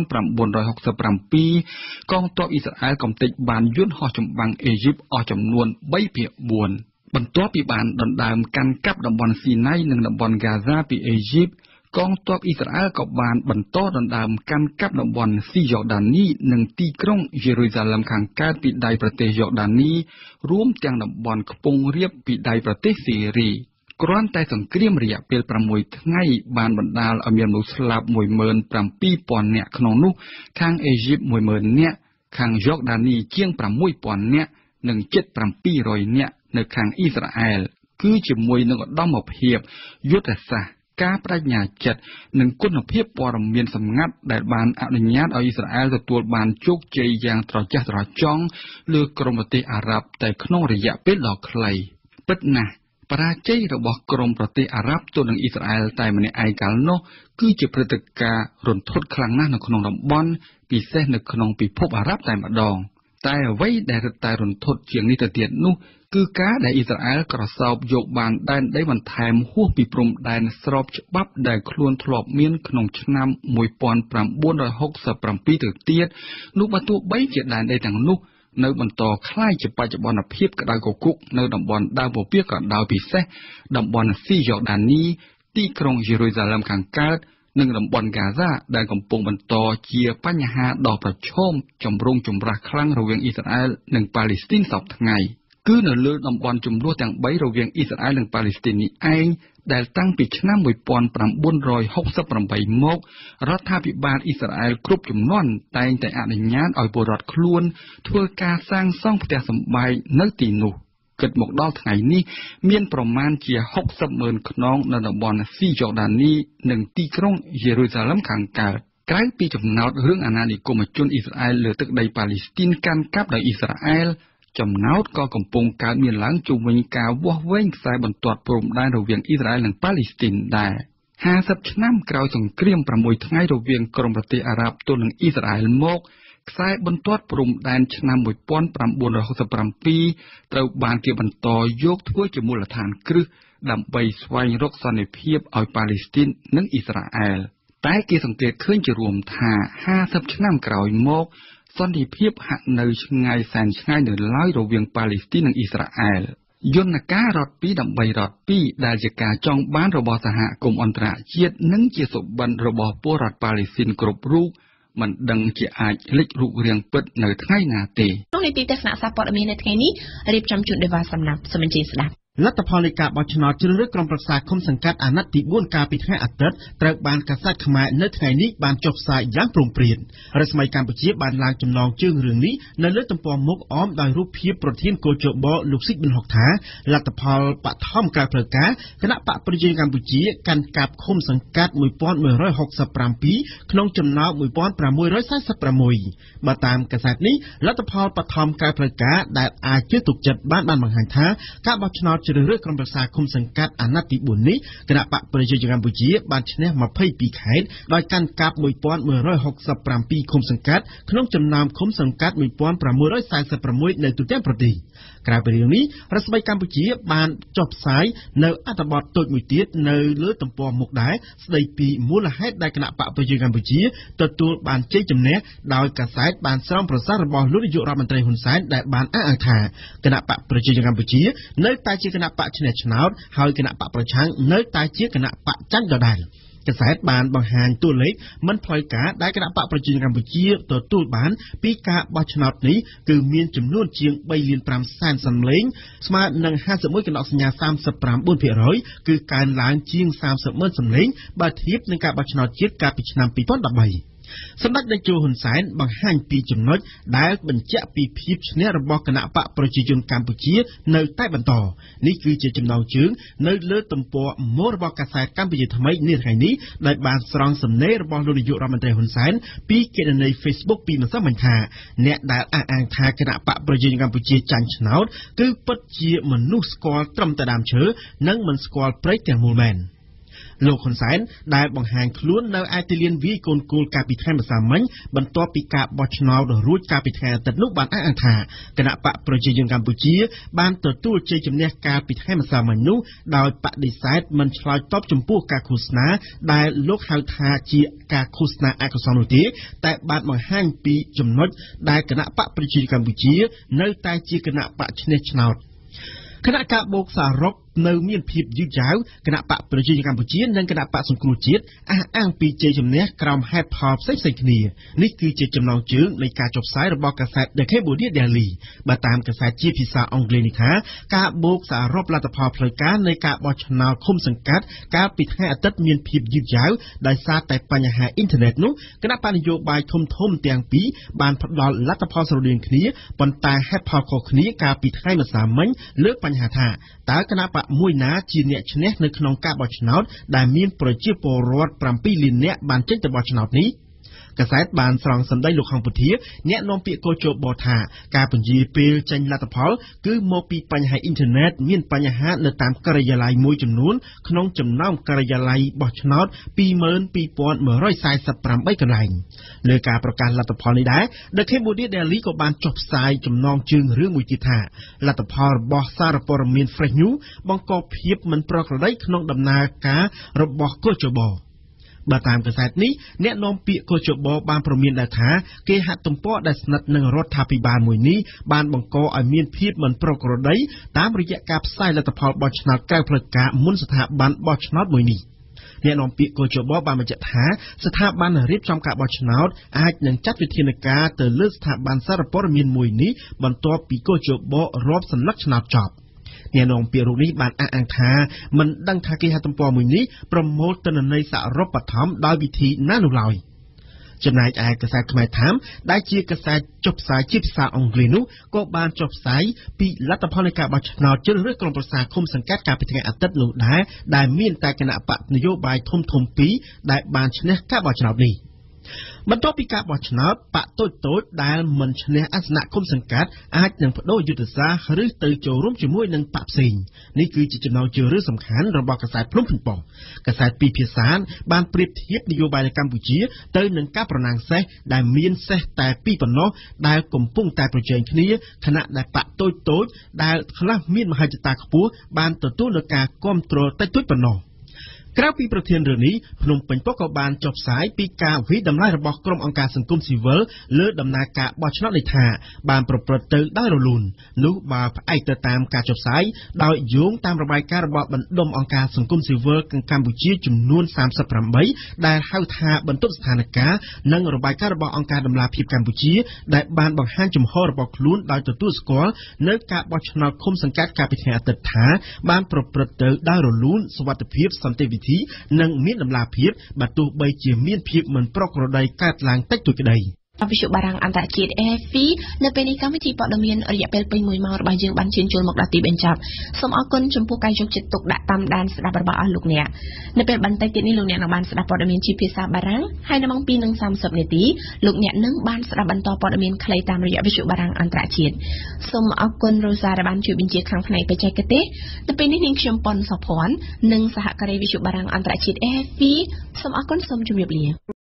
1967កងទ័ពអ៊ីស្រាអែលកំទេចបានយន្តហោះចម្បាំងអេស៊ីបអស់ចំនួន3/4បន្ទាប់ពីបានដណ្ដើមកាន់កាប់តំបន់ស៊ីណៃនិងតំបន់ហ្គាហ្សាពីអេស៊ីបកងទ័ពអ៊ីស្រាអែលក៏បានបន្តដណ្ដើមកាន់កាប់តំបន់ស៊ីយ៉ូដានីនិងទីក្រុងយេរូសាឡឹមខាងកើតពីដៃប្រទេសយ៉ូដានីរួមទាំងតំបន់ខ្ពង់រាបពីដៃប្រទេសស៊ីរីកគ្រាន់តែសង្គ្រាមរយៈពេល6ថ្ងៃបានបណ្ដាលឲ្យមានមនុស្សស្លាប់ 17,000 នាក់ក្នុងនោះខាងអេស៊ីប 10,000 នាក់ខាងយ៉ូដានីជាង 6,000 នាក់និងជិត 700 នាក់នៅខាងអ៊ីស្រាអែលគឺជាមួយនឹងឧត្តមភាពយុទ្ធសាស្ត្រការបដិញ្ញាចិត្តនិងគុណភាពព័ត៌មានសម្ងាត់ដែលបានអនុញ្ញាតឲ្យអ៊ីស្រាអែលទទួលបានជោគជ័យយ៉ាងត្រចះត្រចង់លើក្រុមប្រទេសអារ៉ាប់តែក្នុងរយៈពេលដ៏ខ្លីពិតណាស់បរាជ័យរបស់ក្រុមប្រទេសអារ៉ាប់ទល់នឹងអ៊ីស្រាអែលតែម្នាក់ឯងកាលនោះគឺជាព្រឹត្តិការណ៍រន្ធត់ខ្លាំងណាស់នៅក្នុងតំបន់ពិសេសនៅក្នុងពិភពអារ៉ាប់តែម្ដងតែអ្វីដែលរឹតតែរន្ធត់ជាងនេះទៅទៀតនោះគឺការដែលអ៊ីស្រាអែលក្រសោបយកបានដែនដីបន្ថែមហួសពីព្រំដែនស្របច្បាប់ដែលខ្លួនធ្លាប់មានក្នុងឆ្នាំ1967ទៅទៀតនោះបើទោះបីជាដែនដីទាំងនោះនៅបន្តคล้ายជាបច្ចុប្បន្នភាពក្តៅគគុកនៅតំបន់ដើមពពាក៏ដោយពិសេសតំបន់ស៊ីយ៉ូដានីទីក្រុងយេរូសាឡឹមខាងកើតនិងតំបន់ហ្គាហ្សាដែលកំពុងបន្តជាបញ្ហាដ៏ប្រឈមចម្រូងចម្រាសខ្លាំងរវាងអ៊ីស្រាអែលនិងប៉ាឡេស្ទីនសពថ្ងៃគឺនៅលើតំបន់ជម្លោះទាំង3រវាងអ៊ីស្រាអែលនិងប៉ាឡេស្ទីននេះឯងដែលតាំងពីឆ្នាំ1968មករដ្ឋាភិបាលអ៊ីស្រាអែលគ្រប់ជំនាន់តែងតែអនុញ្ញាតឲ្យពលរដ្ឋខ្លួនធ្វើការសាងសង់ផ្ទះសម្បែងនៅទីនោះគិតមកដល់ថ្ងៃនេះមានប្រមាណជា 60,000 ខ្នងនៅតំបន់ស៊ីយ៉ូដានីនិងទីក្រុងយេរូសាឡឹមខាងកើតក្រៅពីចំណោទរឿងអាណានិគមជនអ៊ីស្រាអែលលើទឹកដីប៉ាឡេស្ទីនកាន់កាប់ដោយអ៊ីស្រាអែលចំណោទក៏កំពុងកើតមានឡើងជុំវិញការវាស់វែងខ្សែបន្ទាត់ព្រំដែនរវាងអ៊ីស្រាអែលនិងប៉ាឡេស្ទីនដែរ50ឆ្នាំក្រោយសង្គ្រាម6ថ្ងៃរវាងក្រុមប្រទេសអារ៉ាប់ទល់នឹងអ៊ីស្រាអែលមកខ្សែបន្ទាត់ព្រំដែនឆ្នាំ1967ត្រូវបានគេបន្តយកធ្វើជាមូលដ្ឋានគ្រឹះដើម្បីស្វែងរកសន្តិភាពឲ្យប៉ាឡេស្ទីននិងអ៊ីស្រាអែលតែគេសង្កេតឃើញជារួមថា50ឆ្នាំក្រោយមកសន្តិភាពហាក់នៅឆ្ងាយសែនឆ្ងាយនៅឡើយរវាងប៉ាឡេស្ទីននិងអ៊ីស្រាអែលយន្តការរត់ពីដើម្បីរត់ពីដែលជាការចង់បានរបស់សហគមន៍អន្តរជាតិនិងជាសុបិនរបស់ពលរដ្ឋប៉ាឡេស្ទីនគ្រប់រូបមិនដឹងជាអាចលេចរូបរាងពិតនៅថ្ងៃណាទេក្នុងនីតិទស្សនៈសារព័ត៌មាននៅថ្ងៃនេះរៀបចំជូនដោយវាសំណាប់សូមអញ្ជើញស្ដាប់លទ្ធផលនៃការបោះឆ្នោតជ្រើសរើសក្រុមប្រឹក្សាឃុំសង្កាត់អាណត្តិទី4កាលពីថ្ងៃអាទិត្យត្រូវបានកាសែតខ្មែរនៅថ្ងៃនេះបានចុះផ្សាយយ៉ាងព្រមព្រៀងរដ្ឋស្មីកម្ពុជាបានឡើងចំណងជើងរឿងនេះនៅលើទំព័រមុខអមដោយរូបភាពប្រធានគោចបលោកស៊ីប៊ុនហុកថាលទ្ធផលបឋមក្រៅផ្លូវការគណៈបកប្រជាជនកម្ពុជាកាន់កាប់ឃុំសង្កាត់1167ក្នុងចំណោម1646បើតាមកាសែតនេះលទ្ធផលបឋមក្រៅផ្លូវការដែលអាចជឿទុកចិត្តបានបង្ហាញថាការបោះឆ្នោតជ្រើសរើសក្រុមប្រឹក្សាឃុំសង្កាត់អាណត្តិទី4នេះគណៈបកប្រជាជនកម្ពុជាបានឈ្នះ22ខេត្តដោយកាន់កាប់1167ឃុំសង្កាត់ក្នុងចំណោមឃុំសង្កាត់1646នៅទូទាំងប្រទេសក្រៅពីរឿងនេះរដ្ឋស្មីកម្ពុជាបានចុះផ្សាយនៅអត្ថបទតូចមួយទៀតនៅលើទំព័រមុខដែរស្ដីពីមូលហេតុដែលគណៈបកប្រជាជនកម្ពុជាទទួលបានជ័យជំនះដោយកាសែតបានស្រង់ប្រសាសន៍របស់លោកនាយករដ្ឋមន្ត្រីហ៊ុនសែនដែលបានអះអាងថាគណៈបកប្រជាជនកម្ពុជានៅតែជាគណៈបកឈ្នះឆ្នោតហើយគណៈបកប្រឆាំងនៅតែជាគណៈបកចាញ់ដដែលកាសែតបានបង្ហាញតួលេខមិនផ្លូវការដែលគណៈបកប្រជាជនកម្ពុជាទទួលបានពីការបោះឆ្នោតនេះគឺមានចំនួនជាង 3.5 សែនសម្លេងស្មើនឹង 51 កណ្ដោសញ្ញា 39% គឺកើនឡើងជាង 30,000 សម្លេងបើធៀបនឹងការបោះឆ្នោតជាតិកាលពីឆ្នាំ 2013សម្ដេចតេជោហ៊ុនសែនបង្ហាញពីចំណុចដែលបញ្ជាក់ពីភាពឈ្នះរបស់គណៈបកប្រជាជនកម្ពុជានៅតែបន្តនេះគឺជាចំណងជើងនៅលើទំព័រមុខរបស់កាសែតកម្ពុជាថ្មីនាថ្ងៃនេះដែលបានស្រង់សំណេររបស់លោកនាយករដ្ឋមន្ត្រីហ៊ុនសែនពីគណនី Facebook ពីម្សិលមិញថាអ្នកដែលអះអាងថាគណៈបកប្រជាជនកម្ពុជាចាញ់ឆ្នោតគឺពិតជាមនុស្សស្គាល់ត្រឹមតែដើមឈើនិងមិនស្គាល់ព្រៃទាំងមូលមែនលោកហ៊ុនសែនដែលបង្ហាញខ្លួននៅឯទីលានវាយកូនគោលកាលពីថ្ងៃម្សិលមិញបន្ទាប់ពីការបោះឆ្នោតរួចកាលពីថ្ងៃអាទិត្យនោះបានអះអាងថាគណៈបកប្រជាជនកម្ពុជាបានទទួលជ័យជំនះកាលពីថ្ងៃម្សិលមិញនោះដោយបដិសេធមិនឆ្លើយតបចំពោះការឃោសនាដែលលោកហៅថាជាការឃោសនាអកុសលនោះទេតែបានបង្ហាញពីចំណុចដែលគណៈបកប្រជាជនកម្ពុជានៅតែជាគណៈបកឈ្នះឆ្នោតគណៈការបូកសរុបនៅមានភាពយឺតយ៉ាវគណៈបកប្រជាជនកម្ពុជានិងគណៈបកសង្គ្រោះជាតិអះអាងពីជ័យជំនះក្រោមហេតុផលផ្សេងៗគ្នានេះគឺជាចំណងជើងនៃការចុះផ្សាយរបស់កាសែត The Cambodia Daily បើតាមកាសែតជាភាសាអង់គ្លេសនេះថាការបូកសរុបលទ្ធផលផ្លូវការនៃការបោះឆ្នោតឃុំសង្កាត់កាលពីថ្ងៃអាទិត្យមានភាពយឺតយ៉ាវដោយសារតែបញ្ហាអ៊ីនធឺណិតនោះគណៈបកនយោបាយធំៗទាំងពីរបានផ្ដល់លទ្ធផលស្រដៀងគ្នាប៉ុន្តែហេតុផលខុសគ្នាកាលពីថ្ងៃម្សិលមិញលើកបញ្ហាថាតើគណៈបកមួយណាជាអ្នកឈ្នះនៅក្នុងការបោះឆ្នោតដែលមានប្រជាពលរដ្ឋ7លាននាក់បានចេញទៅបោះឆ្នោតនេះកាសែតបានស្រង់សម្ដីលោកហងពុធាអ្នកនាំពាក្យកោជបថាការពន្យាពេលចេញលទ្ធផលគឺមកពីបញ្ហាអ៊ីនធឺណិតមានបញ្ហានៅតាមការិយាល័យមួយចំនួនក្នុងចំណោមការិយាល័យបោះឆ្នោត 22,148 កន្លែងលើការប្រកាសលទ្ធផលនេះដែរ The Cambodia Daily ក៏បានចុះផ្សាយចំណងជើងរឿងមួយទៀតថាលទ្ធផលរបស់សារព័ត៌មាន Fresh News បង្កភាពមិនប្រក្រតីក្នុងដំណើរការរបស់កោជបបើតាមកាសែតនេះអ្នកនាំពាក្យកោជបបានព្រមានដែរថាគេហទំព័រដែលស្និទ្ធនឹងរដ្ឋាភិបាលមួយនេះបានបង្កឲ្យមានភាពមិនប្រក្រតីតាមរយៈការផ្សាយលទ្ធផលបោះឆ្នោតក្រៅផ្លូវការមុនស្ថាប័នបោះឆ្នោតមួយនេះអ្នកនាំពាក្យកោជបបានបញ្ជាក់ថាស្ថាប័នរៀបចំការបោះឆ្នោតអាចនឹងចាត់វិធានការទៅលើស្ថាប័នសារព័ត៌មានមួយនេះបន្ទាប់ពីកោជបរាប់សន្លឹកឆ្នោតចប់អ្នកនាំពាក្យរូបនេះបានអះអាងថាមិនដឹងថាគេហទំព័រមួយនេះប្រមូលទិន្នន័យសរុបបឋមដោយវិធីណានោះឡើយចំណែកឯកាសែតខ្មែរថាមដែលជាកាសែតចុះផ្សាយជាភាសាអង់គ្លេសនោះក៏បានចុះផ្សាយពីលទ្ធផលនៃការបោះឆ្នោតជ្រើសរើសក្រុមប្រឹក្សាឃុំសង្កាត់កាលពីថ្ងៃអាទិត្យនោះដែរដែលមានតែគណៈបកនយោបាយធំៗពីរដែលបានឈ្នះការបោះឆ្នោតនេះបន្ទាប់ពីការបោះឆ្នោតបកតូចៗដែលមិនឈ្នះអាសនៈឃុំសង្កាត់អាចនឹងបដូរយុទ្ធសាស្ត្រឬទៅចូលរួមជាមួយនឹងបកផ្សេងនេះគឺជាចំណងជើងរឿងសំខាន់របស់កាសែតភ្នំពេញប៉ុស្តិ៍កាសែតពីរភាសាបានប្រៀបធៀបនយោបាយនៅកម្ពុជាទៅនឹងការប្រណាំងសេះដែលមានសេះតែពីរប៉ុណ្ណោះដែលកំពុងតែប្រជែងគ្នាខណៈដែលបកតូចៗដែលខ្លះមានមហិច្ឆតាខ្ពស់បានទទួលនឹងការគាំទ្រតិចតួចប៉ុណ្ណោះក្រៅពីប្រធានរឿងនេះភ្នំពេញប៉ុស្តិ៍ក៏បានចុះផ្សាយពីការវិតម្លៃរបស់ក្រុមអង្គការសង្គមស៊ីវិលលើដំណើរការបោះឆ្នោតនេះថាបានប្រព្រឹត្តទៅដោយរលូននោះបើផ្អែកទៅតាមការចុះផ្សាយដោយយោងតាមរបាយការណ៍របស់បណ្ដុំអង្គការសង្គមស៊ីវិលកម្ពុជាចំនួន38ដែលហៅថាបន្ទប់ស្ថានភាពនិងរបាយការណ៍របស់អង្គការដំឡាភិបកម្ពុជាដែលបានបង្ហាញជំហររបស់ខ្លួនដោយទទួលស្គាល់នៅការបោះឆ្នោតឃុំសង្កាត់កាលពីថ្ងៃអាទិត្យថាបានប្រព្រឹត្តទៅដោយរលូនសុវត្ថិភាពសន្តិវិធីនិងមានតម្លាភាពបើទោះបីជាមានភាពមិនប្រក្រតីកើតឡើងតិចតួចក្តីវិទ្យុបារាំងអន្តរជាតិ RFI នៅពេលនេះកម្មវិធីព័ត៌មានរយៈពេលពេញ1ម៉ោងរបស់យើងបានឈានចូលមកដល់ទីបញ្ចប់សូមអរគុណចំពោះការយកចិត្តទុកដាក់តាមដានស្ដាប់របស់អស់លោកអ្នកនៅពេលបន្តិចទៀតនេះលោកអ្នកនឹងបានស្ដាប់ព័ត៌មានជាភាសាបារាំងហើយនៅម៉ោង 2:30 នាទីលោកអ្នកនឹងបានស្ដាប់បន្តព័ត៌មានខ្លីតាមរយៈវិទ្យុបារាំងអន្តរជាតិសូមអរគុណរ៉ូសាដែលបានជួយបញ្ជាខាងផ្នែកបច្ចេកទេសនៅពេលនេះនាងខ្ញុំប៉ុនសុភ័ណ្ឌនិងសហការីវិទ្យុបារាំងអន្តរជាតិ RFI សូមអរគុណសូមជម្រាបលា